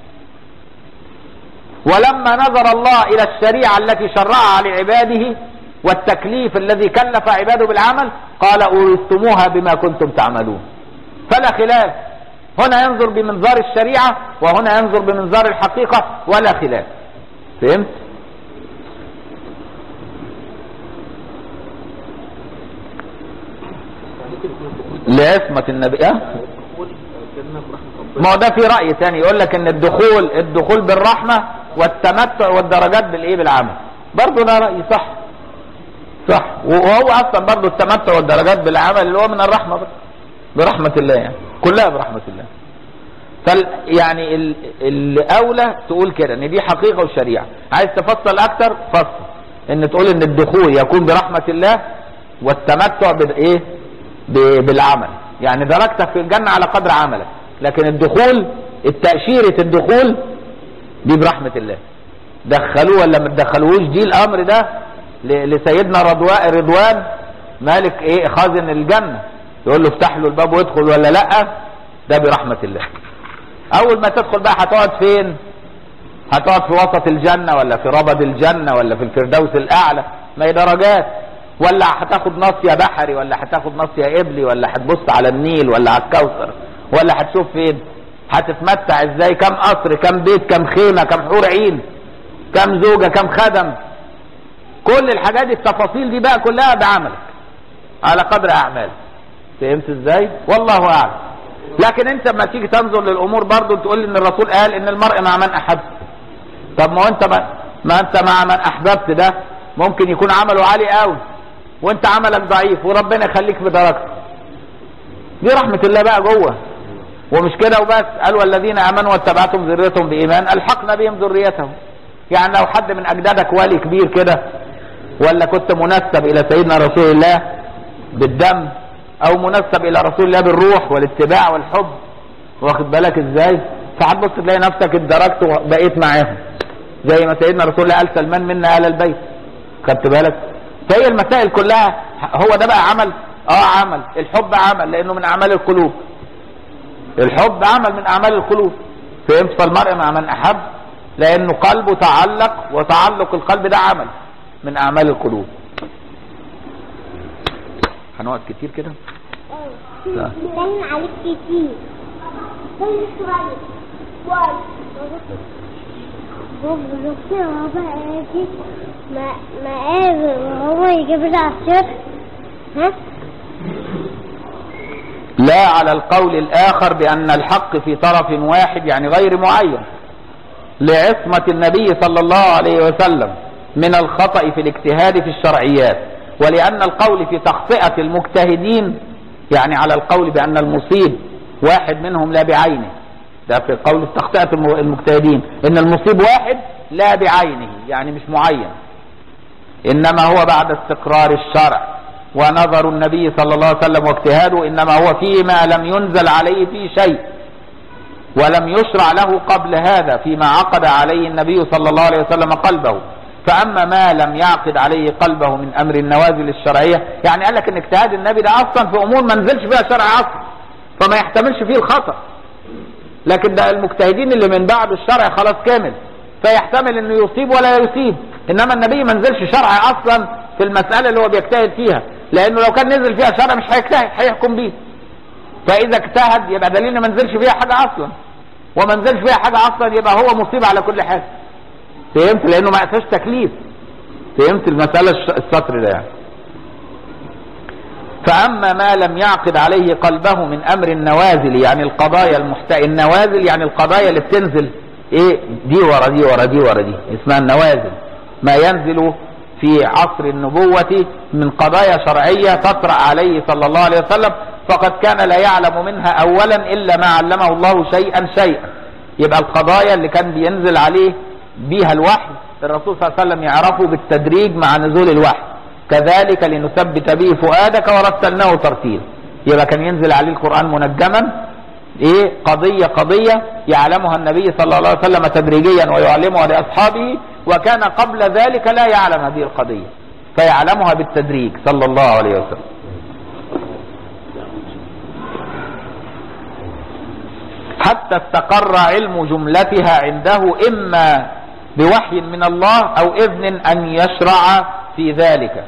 ولما نظر الله إلى الشريعة التي شرعها لعباده والتكليف الذي كلف عباده بالعمل قال: أورثتموها بما كنتم تعملون. فلا خلاف، هنا ينظر بمنظار الشريعة وهنا ينظر بمنظار الحقيقة، ولا خلاف. فهمت؟ لعصمة النبي. أه؟ ما هو ده في رأي ثاني يقول لك ان الدخول الدخول بالرحمة والتمتع والدرجات بالايه بالعمل، برضه ده رأي صح صح. وهو اصلا برضه التمتع والدرجات بالعمل اللي هو من الرحمة برحمة الله، يعني كلها برحمة الله. فال يعني الاولى تقول كده ان دي حقيقه والشريعه. عايز تفصل اكتر فصل ان تقول ان الدخول يكون برحمه الله والتمتع بالايه بالعمل، يعني درجتك في الجنه على قدر عملك، لكن الدخول التاشيره الدخول دي برحمه الله. دخلوه ولا ما تدخلوش دي الامر ده لسيدنا رضوان رضوان مالك ايه خازن الجنه، يقول له افتح له الباب وادخل ولا لا، ده برحمه الله. اول ما تدخل بقى هتقعد فين؟ هتقعد في وسط الجنه ولا في ربد الجنه ولا في الفردوس الاعلى؟ ما هي درجات. ولا هتاخد ناصيه بحري ولا هتاخد ناصيه ابلي ولا هتبص على النيل ولا على الكوثر ولا هتشوف فين؟ هتتمتع ازاي؟ كم قصر، كم بيت، كم خيمه، كم حور عين، كم زوجه، كم خدم، كل الحاجات دي التفاصيل دي بقى كلها بعملك على قدر اعمالك. فهمت ازاي؟ والله اعلم. لكن انت لما تيجي تنظر للامور برضو تقول ان الرسول قال ان المرء مع من احب. طب ما انت ما, ما انت مع من احببت ده ممكن يكون عمله عالي قوي وانت عملك ضعيف وربنا يخليك في درجته. دي رحمه الله بقى جوه. ومش كده وبس، قال والذين امنوا واتبعتهم ذريتهم بايمان الحقنا بهم ذريتهم. يعني لو حد من اجدادك ولي كبير كده ولا كنت منسب الى سيدنا رسول الله بالدم او منسب الى رسول الله بالروح والاتباع والحب، واخد بالك ازاي؟ فهتبص تلاقي نفسك اتدرجت وبقيت معاهم زي ما سيدنا رسول الله قال سلمان منا اهل البيت. خدت بالك؟ فهي المسائل كلها هو ده بقى عمل. اه عمل الحب عمل لانه من اعمال القلوب. الحب عمل من اعمال القلوب. فهمت؟ فالمرء مع من احب لانه قلبه تعلق، وتعلق القلب ده عمل من اعمال القلوب. هنقعد كتير كده؟ اه بيبان عليك كتير. كل شويه واي بابا بابا اجي ما ما قادر هو يجيب لي عصير. ها؟ لا، على القول الاخر بان الحق في طرف واحد يعني غير معين لعصمة النبي صلى الله عليه وسلم من الخطأ في الاجتهاد في الشرعيات، ولأن القول في تخطئة المجتهدين يعني على القول بأن المصيب واحد منهم لا بعينه. ده في قول تخطئة المجتهدين ان المصيب واحد لا بعينه يعني مش معين، انما هو بعد استقرار الشرع ونظر النبي صلى الله عليه وسلم واجتهاده انما هو فيما لم ينزل عليه فيه شيء ولم يشرع له قبل هذا فيما عقد عليه النبي صلى الله عليه وسلم قلبه. فأما ما لم يعقد عليه قلبه من أمر النوازل الشرعية، يعني قال لك ان اجتهاد النبي ده أصلا في أمور ما نزلش فيها شرع أصلا فما يحتملش فيه الخطأ، لكن ده المجتهدين اللي من بعد الشرع خلاص كامل فيحتمل انه يصيب ولا يصيب. انما النبي ما نزلش شرع اصلا في المسألة اللي هو بيجتهد فيها، لانه لو كان نزل فيها شرع مش هيجتهد هيحكم بيه. فاذا اجتهد يبقى دليل ان ما نزلش فيها حاجة اصلا، وما نزلش فيها حاجة اصلا يبقى هو مصيب على كل حاجة. فهمت؟ لانه ما اساش تكليف. فهمت المسألة السطر ده يعني. فأما ما لم يعقد عليه قلبه من أمر النوازل يعني القضايا المحت... النوازل يعني القضايا اللي بتنزل إيه دي ورا دي ورا دي ورا دي اسمها النوازل، ما ينزل في عصر النبوة من قضايا شرعية تطرأ عليه صلى الله عليه وسلم، فقد كان لا يعلم منها أولا إلا ما علمه الله شيئا شيئا. يبقى القضايا اللي كان بينزل عليه بيها الوحي الرسول صلى الله عليه وسلم يعرفه بالتدريج مع نزول الوحي، كذلك لنثبت به فؤادك ورتلناه ترتيلا. يبقى كان ينزل عليه القرآن منجما ايه قضية قضية يعلمها النبي صلى الله عليه وسلم تدريجيا ويعلمها لأصحابه، وكان قبل ذلك لا يعلم هذه القضية فيعلمها بالتدريج صلى الله عليه وسلم. حتى استقر علم جملتها عنده إما بوحي من الله أو إذن أن يشرع في ذلك،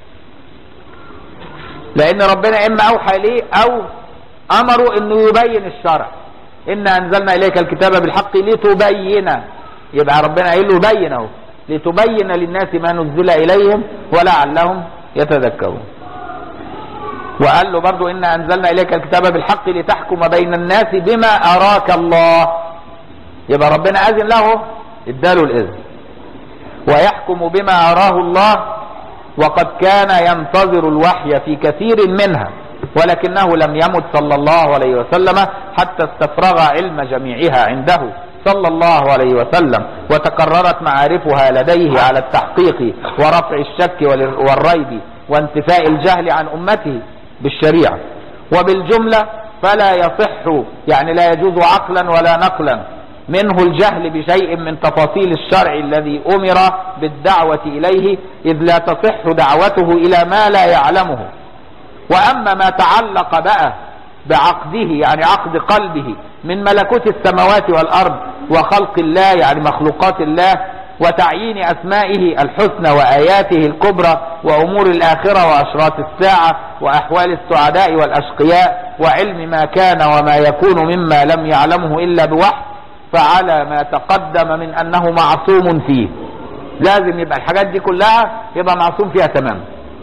لأن ربنا إما أوحى إليه أو أمره أنه يبين الشرع. إنا أنزلنا إليك الكتاب بالحق لتبين، يبقى ربنا قال له بينه لتبين للناس ما نزل إليهم ولعلهم يتذكرون. وقال له برضو إنا أنزلنا إليك الكتاب بالحق لتحكم بين الناس بما أراك الله، يبقى ربنا أذن له اداله الإذن ويحكم بما أراه الله. وقد كان ينتظر الوحي في كثير منها ولكنه لم يمت صلى الله عليه وسلم حتى استفرغ علم جميعها عنده صلى الله عليه وسلم، وتكررت معارفها لديه على التحقيق ورفع الشك والريب وانتفاء الجهل عن أمته بالشريعة. وبالجملة فلا يصح، يعني لا يجوز عقلا ولا نقلا منه الجهل بشيء من تفاصيل الشرع الذي أمر بالدعوة إليه، إذ لا تصح دعوته إلى ما لا يعلمه. وأما ما تعلق بقى بعقده، يعني عقد قلبه، من ملكوت السماوات والأرض وخلق الله، يعني مخلوقات الله، وتعيين أسمائه الحسنى وآياته الكبرى وأمور الآخرة وأشراط الساعة وأحوال السعداء والأشقياء وعلم ما كان وما يكون مما لم يعلمه إلا بوحي، فعلى ما تقدم من أنه معصوم فيه. لازم يبقى الحاجات دي كلها يبقى معصوم فيها تماما.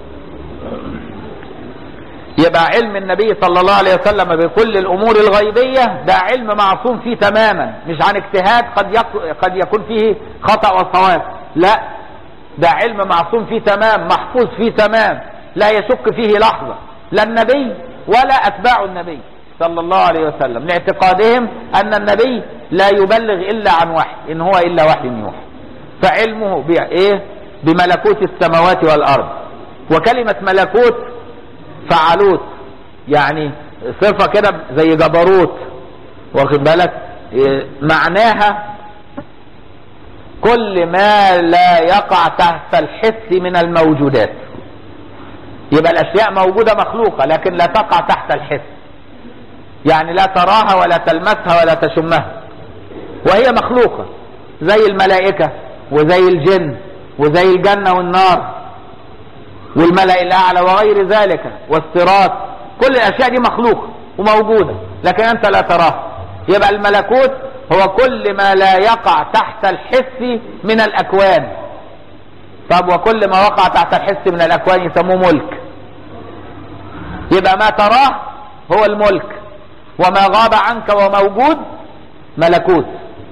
يبقى علم النبي صلى الله عليه وسلم بكل الأمور الغيبية ده علم معصوم فيه تماما، مش عن اجتهاد قد قد يكون فيه خطأ وصواب، لا، ده علم معصوم فيه تمام، محفوظ فيه تمام، لا يشك فيه لحظة لا النبي ولا أتباع النبي صلى الله عليه وسلم، لاعتقادهم أن النبي لا يبلغ إلا عن وحي، إن هو إلا وحي يوحى. فعلمه بإيه؟ بملكوت السماوات والأرض. وكلمة ملكوت فعلوت، يعني صفة كده زي جبروت، واخد بالك؟ معناها كل ما لا يقع تحت الحس من الموجودات. يبقى الأشياء موجودة مخلوقة لكن لا تقع تحت الحس، يعني لا تراها ولا تلمسها ولا تشمها، وهي مخلوقة زي الملائكة وزي الجن وزي الجنة والنار والملأ الأعلى وغير ذلك والصراط. كل الأشياء دي مخلوقة وموجودة لكن أنت لا تراها. يبقى الملكوت هو كل ما لا يقع تحت الحس من الأكوان. طب وكل ما وقع تحت الحس من الأكوان يسموه ملك. يبقى ما تراه هو الملك، وما غاب عنك وموجود ملكوت.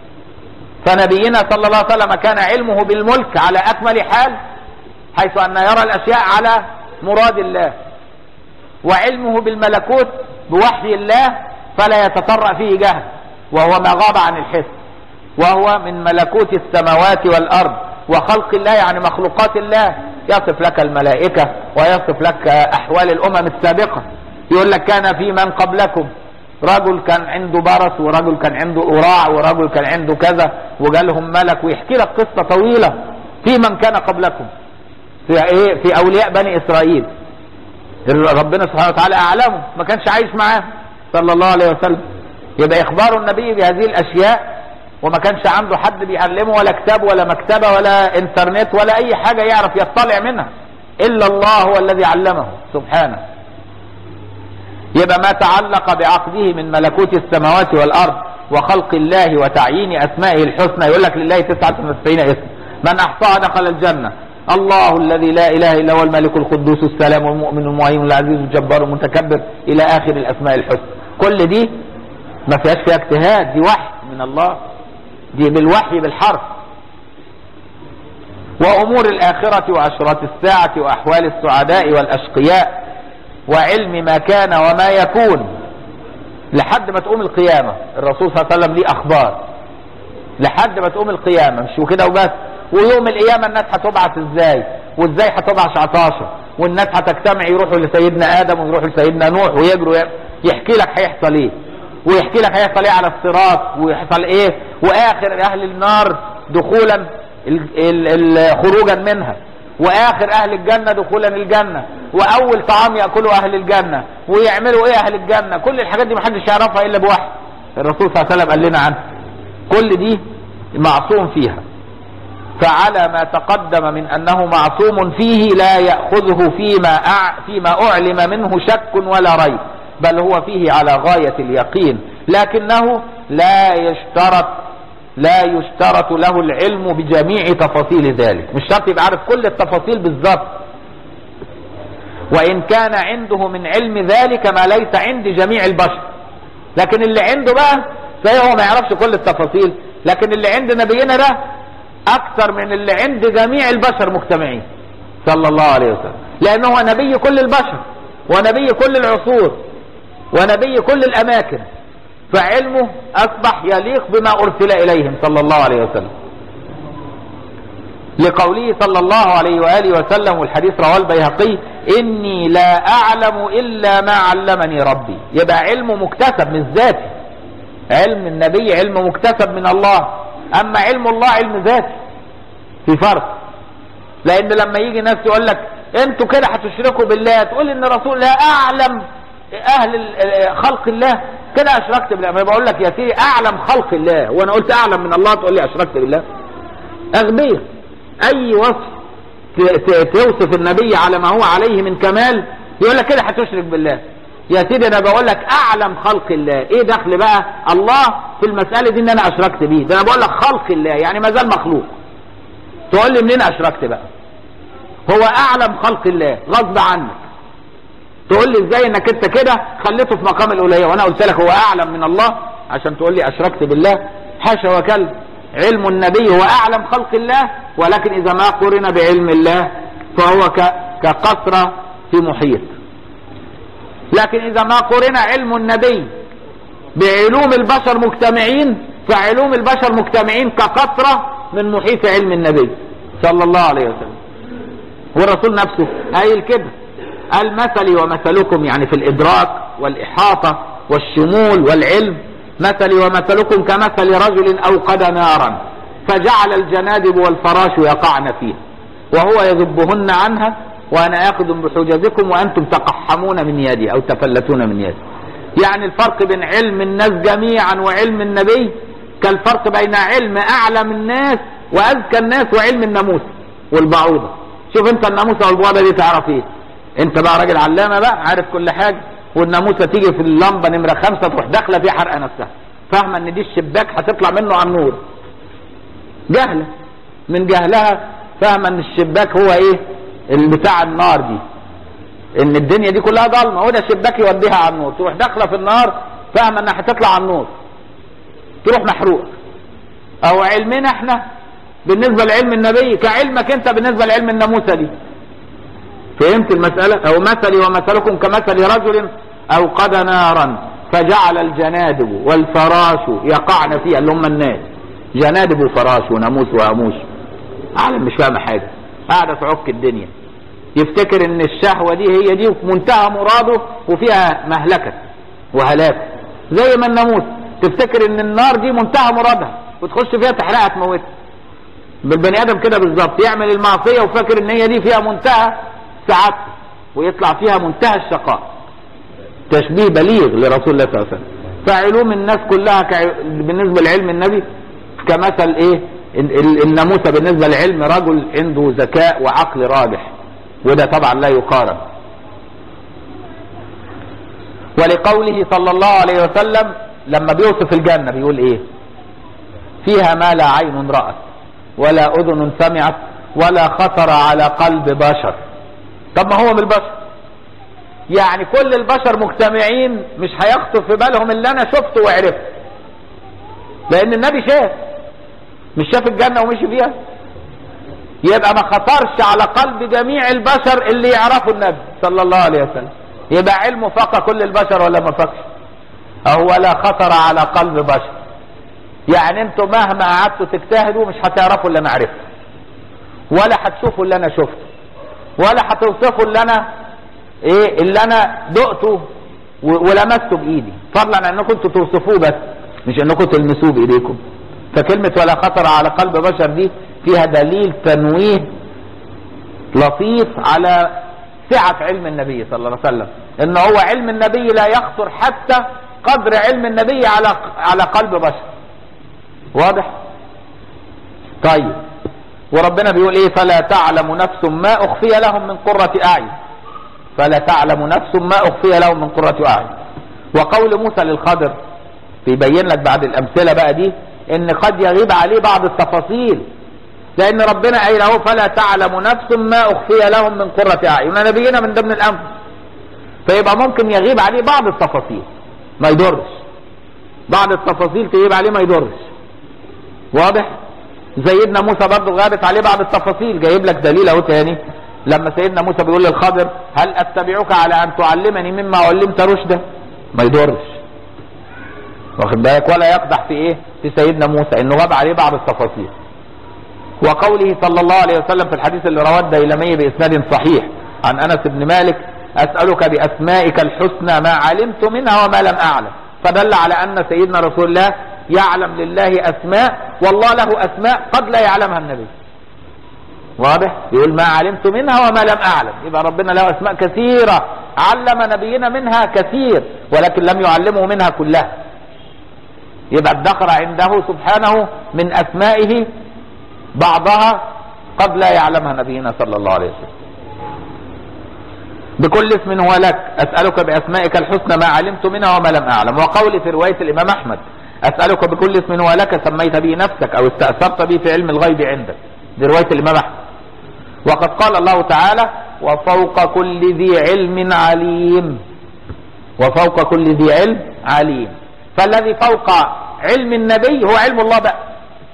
فنبينا صلى الله عليه وسلم كان علمه بالملك على أكمل حال، حيث أن يرى الأشياء على مراد الله، وعلمه بالملكوت بوحي الله فلا يتطرأ فيه جهل، وهو ما غاب عن الحس، وهو من ملكوت السماوات والأرض وخلق الله، يعني مخلوقات الله. يصف لك الملائكة ويصف لك أحوال الأمم السابقة. يقول لك كان في من قبلكم رجل كان عنده برص، ورجل كان عنده أراع، ورجل كان عنده كذا، وجالهم ملك، ويحكي لك قصة طويلة في من كان قبلكم، في ايه؟ في أولياء بني إسرائيل. ربنا سبحانه وتعالى أعلمه، ما كانش عايش معاه صلى الله عليه وسلم. يبقى إخبار النبي بهذه الأشياء، وما كانش عنده حد بيعلمه ولا كتاب ولا مكتبة ولا انترنت ولا أي حاجة يعرف يطلع منها إلا الله هو الذي علمه سبحانه. يبقى ما تعلق بعقده من ملكوت السماوات والأرض وخلق الله وتعيين أسمائه الحسنى. يقول لك لله تسعة وتسعين اسم، من أحصاها دخل الجنة. الله الذي لا إله إلا هو الملك القدوس السلام المؤمن المهيمن العزيز الجبار المتكبر إلى آخر الأسماء الحسنى. كل دي ما فيهاش فيها اجتهاد، دي وحي من الله، دي بالوحي بالحرف. وأمور الآخرة وأشراط الساعة وأحوال السعداء والأشقياء وعلم ما كان وما يكون لحد ما تقوم القيامة. الرسول صلى الله عليه وسلم ليه أخبار لحد ما تقوم القيامة، مش وكده وبس. ويوم القيامة الناس هتبعث ازاي، وازاي هتبعث عطاشة، والناس هتجتمع يروحوا لسيدنا آدم ويروحوا لسيدنا نوح ويجروا، يحكي لك هيحصل ايه، ويحكي لك هيحصل ايه على الصراط، ويحصل ايه، واخر اهل النار دخولا خروجا منها، واخر اهل الجنة دخولا الجنة، واول طعام يأكله اهل الجنة، ويعملوا ايه اهل الجنة. كل الحاجات دي محدش يعرفها الا بوحي. الرسول صلى الله عليه وسلم قال لنا عنها. كل دي معصوم فيها. فعلى ما تقدم من أنه معصوم فيه لا يأخذه فيما أع... فيما أعلم منه شك ولا ريب، بل هو فيه على غاية اليقين، لكنه لا يشترط لا يشترط له العلم بجميع تفاصيل ذلك. مش شرط يبقى عارف كل التفاصيل بالضبط، وإن كان عنده من علم ذلك ما ليس عند جميع البشر. لكن اللي عنده بقى زي هو ما يعرفش كل التفاصيل، لكن اللي عند نبينا ده أكثر من اللي عند جميع البشر مجتمعين صلى الله عليه وسلم، لأنه هو نبي كل البشر ونبي كل العصور ونبي كل الاماكن، فعلمه اصبح يليق بما ارسل اليهم صلى الله عليه وسلم، لقوله صلى الله عليه وآله وسلم، والحديث رواه البيهقي: إني لا أعلم إلا ما علمني ربي. يبقى علمه مكتسب مش ذاتي، علم النبي علم مكتسب من الله، أما علم الله علم ذاتي، في فرق. لأن لما يجي ناس يقول لك أنتوا كده هتشركوا بالله، تقول إن رسول الله أعلم أهل خلق الله، كده أشركت بالله. ما بقول لك يا سيدي أعلم خلق الله، وأنا قلت أعلم من الله تقول لي أشركت بالله؟ أغبية. اي وصف توصف النبي على ما هو عليه من كمال يقول لك كده هتشرك بالله. يا سيدي انا بقول لك اعلم خلق الله، ايه دخل بقى الله في المسألة دي ان انا اشركت بيه؟ ده انا بقول لك خلق الله يعني ما زال مخلوق، تقول لي منين اشركت بقى؟ هو اعلم خلق الله غصب عنك، تقول لي ازاي انك انت كده خليته في مقام الالوهية وانا قلت لك هو اعلم من الله عشان تقول لي اشركت بالله؟ حاشا وكلا. علم النبي هو اعلم خلق الله، ولكن اذا ما قرن بعلم الله فهو كقطرة في محيط. لكن اذا ما قرن علم النبي بعلوم البشر مجتمعين فعلوم البشر مجتمعين كقطرة من محيط علم النبي صلى الله عليه وسلم. والرسول نفسه قايل كده، قال: مثلي ومثلكم، يعني في الادراك والاحاطة والشمول والعلم، مثلي ومثلكم كمثل رجل اوقد نارا فجعل الجنادب والفراش يقعن فيه وهو يذبهن عنها وانا اخذ بحجزكم وانتم تقحمون من يدي او تفلتون من يدي. يعني الفرق بين علم الناس جميعا وعلم النبي كالفرق بين علم اعلم الناس واذكى الناس وعلم الناموس والبعوضة. شوف انت الناموسة والبعوضة دي تعرف ايه؟ انت بقى راجل علامة بقى عارف كل حاجة، والناموسة تيجي في اللمبة نمرة خمسة تروح داخلة فيها حرقة نفسها، فاهمة ان دي الشباك هتطلع منه على النور. جهلة من جهلها فاهمة ان الشباك هو ايه بتاع النار دي، ان الدنيا دي كلها ضلمة وده الشباك يوديها على النور، تروح داخلة في النار فاهمة انها هتطلع على النور تروح محروق. او علمنا احنا بالنسبة لعلم النبي كعلمك انت بالنسبة لعلم الناموسة دي. فهمت المسألة؟ او مثلي ومثلكم كمثل رجل اوقد نارا فجعل الجنادب والفراش يقعن فيها، اللي هم الناس، جنادب وفراش وناموس واموش، عالم مش فاهم حاجة، قاعدة تعك الدنيا، يفتكر ان الشهوة دي هي دي منتهى مراده وفيها مهلكة وهلاك، زي ما الناموس تفتكر ان النار دي منتهى مرادها وتخش فيها تحرقها تموتها. بالبني ادم كده بالظبط، يعمل المعصية وفاكر ان هي دي فيها منتهى سعادته ويطلع فيها منتهى الشقاء. تشبيه بليغ لرسول الله صلى الله عليه وسلم. فعلوم الناس كلها بالنسبة لعلم النبي كمثل ايه الناموسة بالنسبة لعلم رجل عنده ذكاء وعقل راجح، وده طبعا لا يقارن. ولقوله صلى الله عليه وسلم لما بيوصف الجنة بيقول ايه؟ فيها ما لا عين رأت ولا اذن سمعت ولا خطر على قلب بشر. طب ما هو من البشر، يعني كل البشر مجتمعين مش هيخطر في بالهم اللي انا شفته وعرفته، لان النبي شاف، مش شاف الجنة ومشي فيها، يبقى ما خطرش على قلب جميع البشر اللي يعرفوا النبي صلى الله عليه وسلم. يبقى علمه فقى كل البشر ولا ما فقش؟ او ولا خطر على قلب بشر، يعني انتوا مهما قعدتوا تجتهدوا مش هتعرفوا اللي انا عرفته، ولا هتشوفوا اللي انا شفته، ولا هتوصفوا اللي انا ايه اللي انا دقته ولمسته بايدي، فضلا عن انكم انتوا توصفوه بس مش انكم تلمسوه بايديكم. فكلمة ولا خطر على قلب بشر دي فيها دليل تنويه لطيف على سعة علم النبي صلى الله عليه وسلم، ان هو علم النبي لا يخطر حتى قدر علم النبي على على قلب بشر. واضح؟ طيب، وربنا بيقول ايه؟ فلا تعلم نفس ما اخفي لهم من قرة اعين، فلا تعلم نفس ما اخفي لهم من قرة اعين. وقول موسى للخضر بيبين لك بعد الامثلة بقى دي ان قد يغيب عليه بعض التفاصيل، لان ربنا قايل اهو فلا تعلم نفس ما اخفي لهم من قرة اعين، نبينا من ضمن الانفس، فيبقى ممكن يغيب عليه بعض التفاصيل ما يضرش، بعض التفاصيل تغيب عليه ما يضرش. واضح؟ سيدنا موسى برضه غابت عليه بعض التفاصيل، جايب لك دليل اهو تاني لما سيدنا موسى بيقول للخضر هل اتبعك على ان تعلمني مما علمت رشدا؟ ما يضرش، واخد بالك؟ ولا يقدح في ايه؟ في سيدنا موسى انه غاب عليه بعض التفاصيل. وقوله صلى الله عليه وسلم في الحديث اللي رواه الديلمي باسناد صحيح عن انس بن مالك اسالك باسمائك الحسنى ما علمت منها وما لم اعلم، فدل على ان سيدنا رسول الله يعلم لله اسماء والله له اسماء قد لا يعلمها النبي. واضح؟ يقول ما علمت منها وما لم اعلم، يبقى ربنا له اسماء كثيره علم نبينا منها كثير ولكن لم يعلمه منها كلها. يبقى ادخر عنده سبحانه من اسمائه بعضها قد لا يعلمها نبينا صلى الله عليه وسلم. بكل اسم هو لك اسالك باسمائك الحسنى ما علمت منها وما لم اعلم. وقولي في روايه الامام احمد اسالك بكل اسم هو لك سميت به نفسك او استاثرت به في علم الغيب عندك، دي روايه الامام احمد. وقد قال الله تعالى وفوق كل ذي علم عليم، وفوق كل ذي علم عليم، فالذي فوق علم النبي هو علم الله بقى.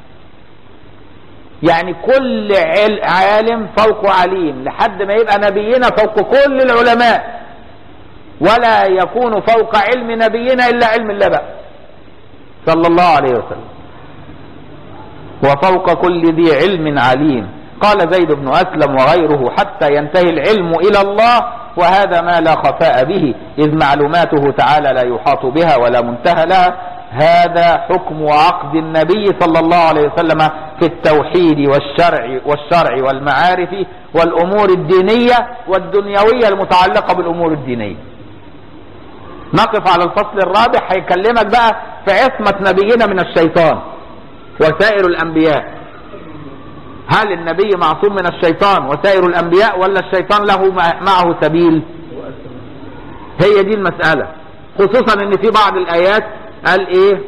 يعني كل عالم فوق عليم لحد ما يبقى نبينا فوق كل العلماء، ولا يكون فوق علم نبينا الا علم الله بقى صلى الله عليه وسلم. وفوق كل ذي علم عليم. قال زيد بن اسلم وغيره حتى ينتهي العلم الى الله، وهذا ما لا خفاء به اذ معلوماته تعالى لا يحاط بها ولا منتهى لها. هذا حكم وعقد النبي صلى الله عليه وسلم في التوحيد والشرع والشرع والمعارف والامور الدينيه والدنيويه المتعلقه بالامور الدينيه. نقف على الفصل الرابع، هيكلمك بقى في عصمه نبينا من الشيطان وسائر الانبياء. هل النبي معصوم من الشيطان وسائر الانبياء ولا الشيطان له معه سبيل؟ هي دي المساله، خصوصا ان في بعض الايات قال ايه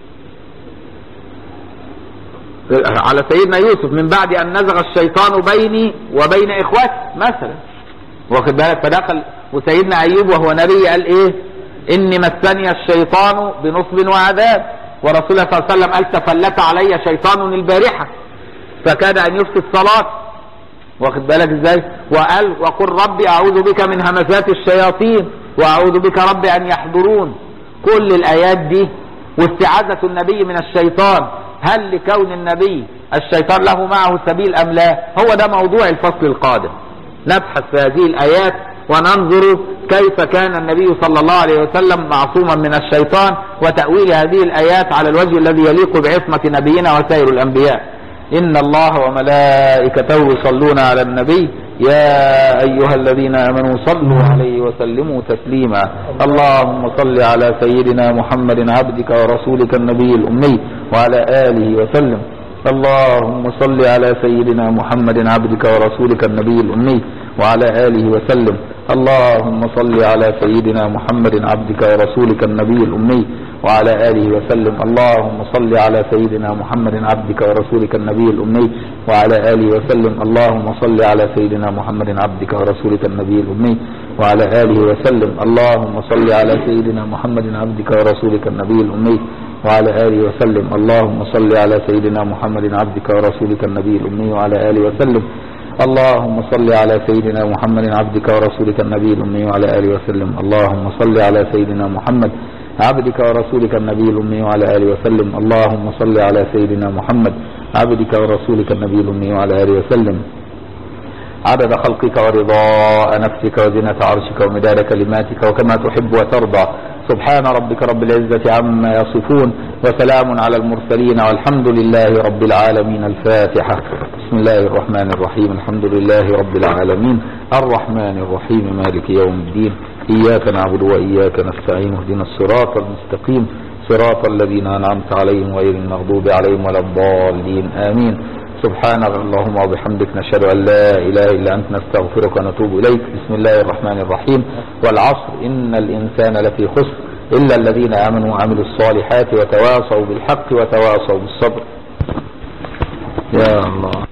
على سيدنا يوسف من بعد ان نزغ الشيطان بيني وبين اخوتي مثلا، واخد بالك؟ فدخل وسيدنا ايوب وهو نبي قال ايه اني مسني الشيطان بنصب وعذاب، ورسول الله صلى الله عليه وسلم قال تفلت علي شيطان البارحه فكاد ان يفسد الصلاه، واخد بالك ازاي؟ وقال وقل ربي اعوذ بك من همزات الشياطين واعوذ بك ربي ان يحضرون. كل الايات دي واستعاذة النبي من الشيطان، هل لكون النبي الشيطان له معه سبيل ام لا؟ هو ده موضوع الفصل القادم، نبحث في هذه الايات وننظر كيف كان النبي صلى الله عليه وسلم معصوما من الشيطان، وتأويل هذه الايات على الوجه الذي يليق بعصمة نبينا وسائر الانبياء. ان الله وملائكته يصلون على النبي يا ايها الذين امنوا صلوا عليه وسلموا تسليما. اللهم صل على سيدنا محمد عبدك ورسولك النبي الامي وعلى اله وسلم. اللهم صل على سيدنا محمد عبدك ورسولك النبي الامي وعلى اله وسلم. اللهم صل على سيدنا محمد عبدك ورسولك النبي الامي وعلى آله وسلم. اللهم صل على سيدنا محمد عبدك ورسولك النبي الأمي وعلى آله وسلم. اللهم صل على سيدنا محمد عبدك ورسولك النبي الأمي وعلى آله وسلم. اللهم صل على سيدنا محمد عبدك ورسولك النبي الأمي وعلى آله وسلم. اللهم صل على سيدنا محمد عبدك ورسولك النبي الأمي وعلى آله وسلم. اللهم صل على سيدنا محمد عبدك ورسولك النبي الأمي وعلى آله وسلم. اللهم صل على سيدنا محمد عبدك ورسولك النبي الأمي وعلى آله وسلم. اللهم صل على سيدنا محمد عبدك ورسولك النبي الأمي وعلى آله وسلم. عدد خلقك ورضاء نفسك وزنة عرشك ومداد كلماتك وكما تحب وترضى. سبحان ربك رب العزة عما يصفون وسلام على المرسلين والحمد لله رب العالمين. الفاتحة. بسم الله الرحمن الرحيم. الحمد لله رب العالمين الرحمن الرحيم مالك يوم الدين. إياك نعبد وإياك نستعين. اهدنا الصراط المستقيم صراط الذين أنعمت عليهم غير المغضوب عليهم ولا الضالين آمين. سبحانك اللهم وبحمدك نشهد أن لا إله إلا أنت نستغفرك ونتوب إليك. بسم الله الرحمن الرحيم. والعصر إن الإنسان لفي خسر إلا الذين آمنوا وعملوا الصالحات وتواصوا بالحق وتواصوا بالصبر. يا الله.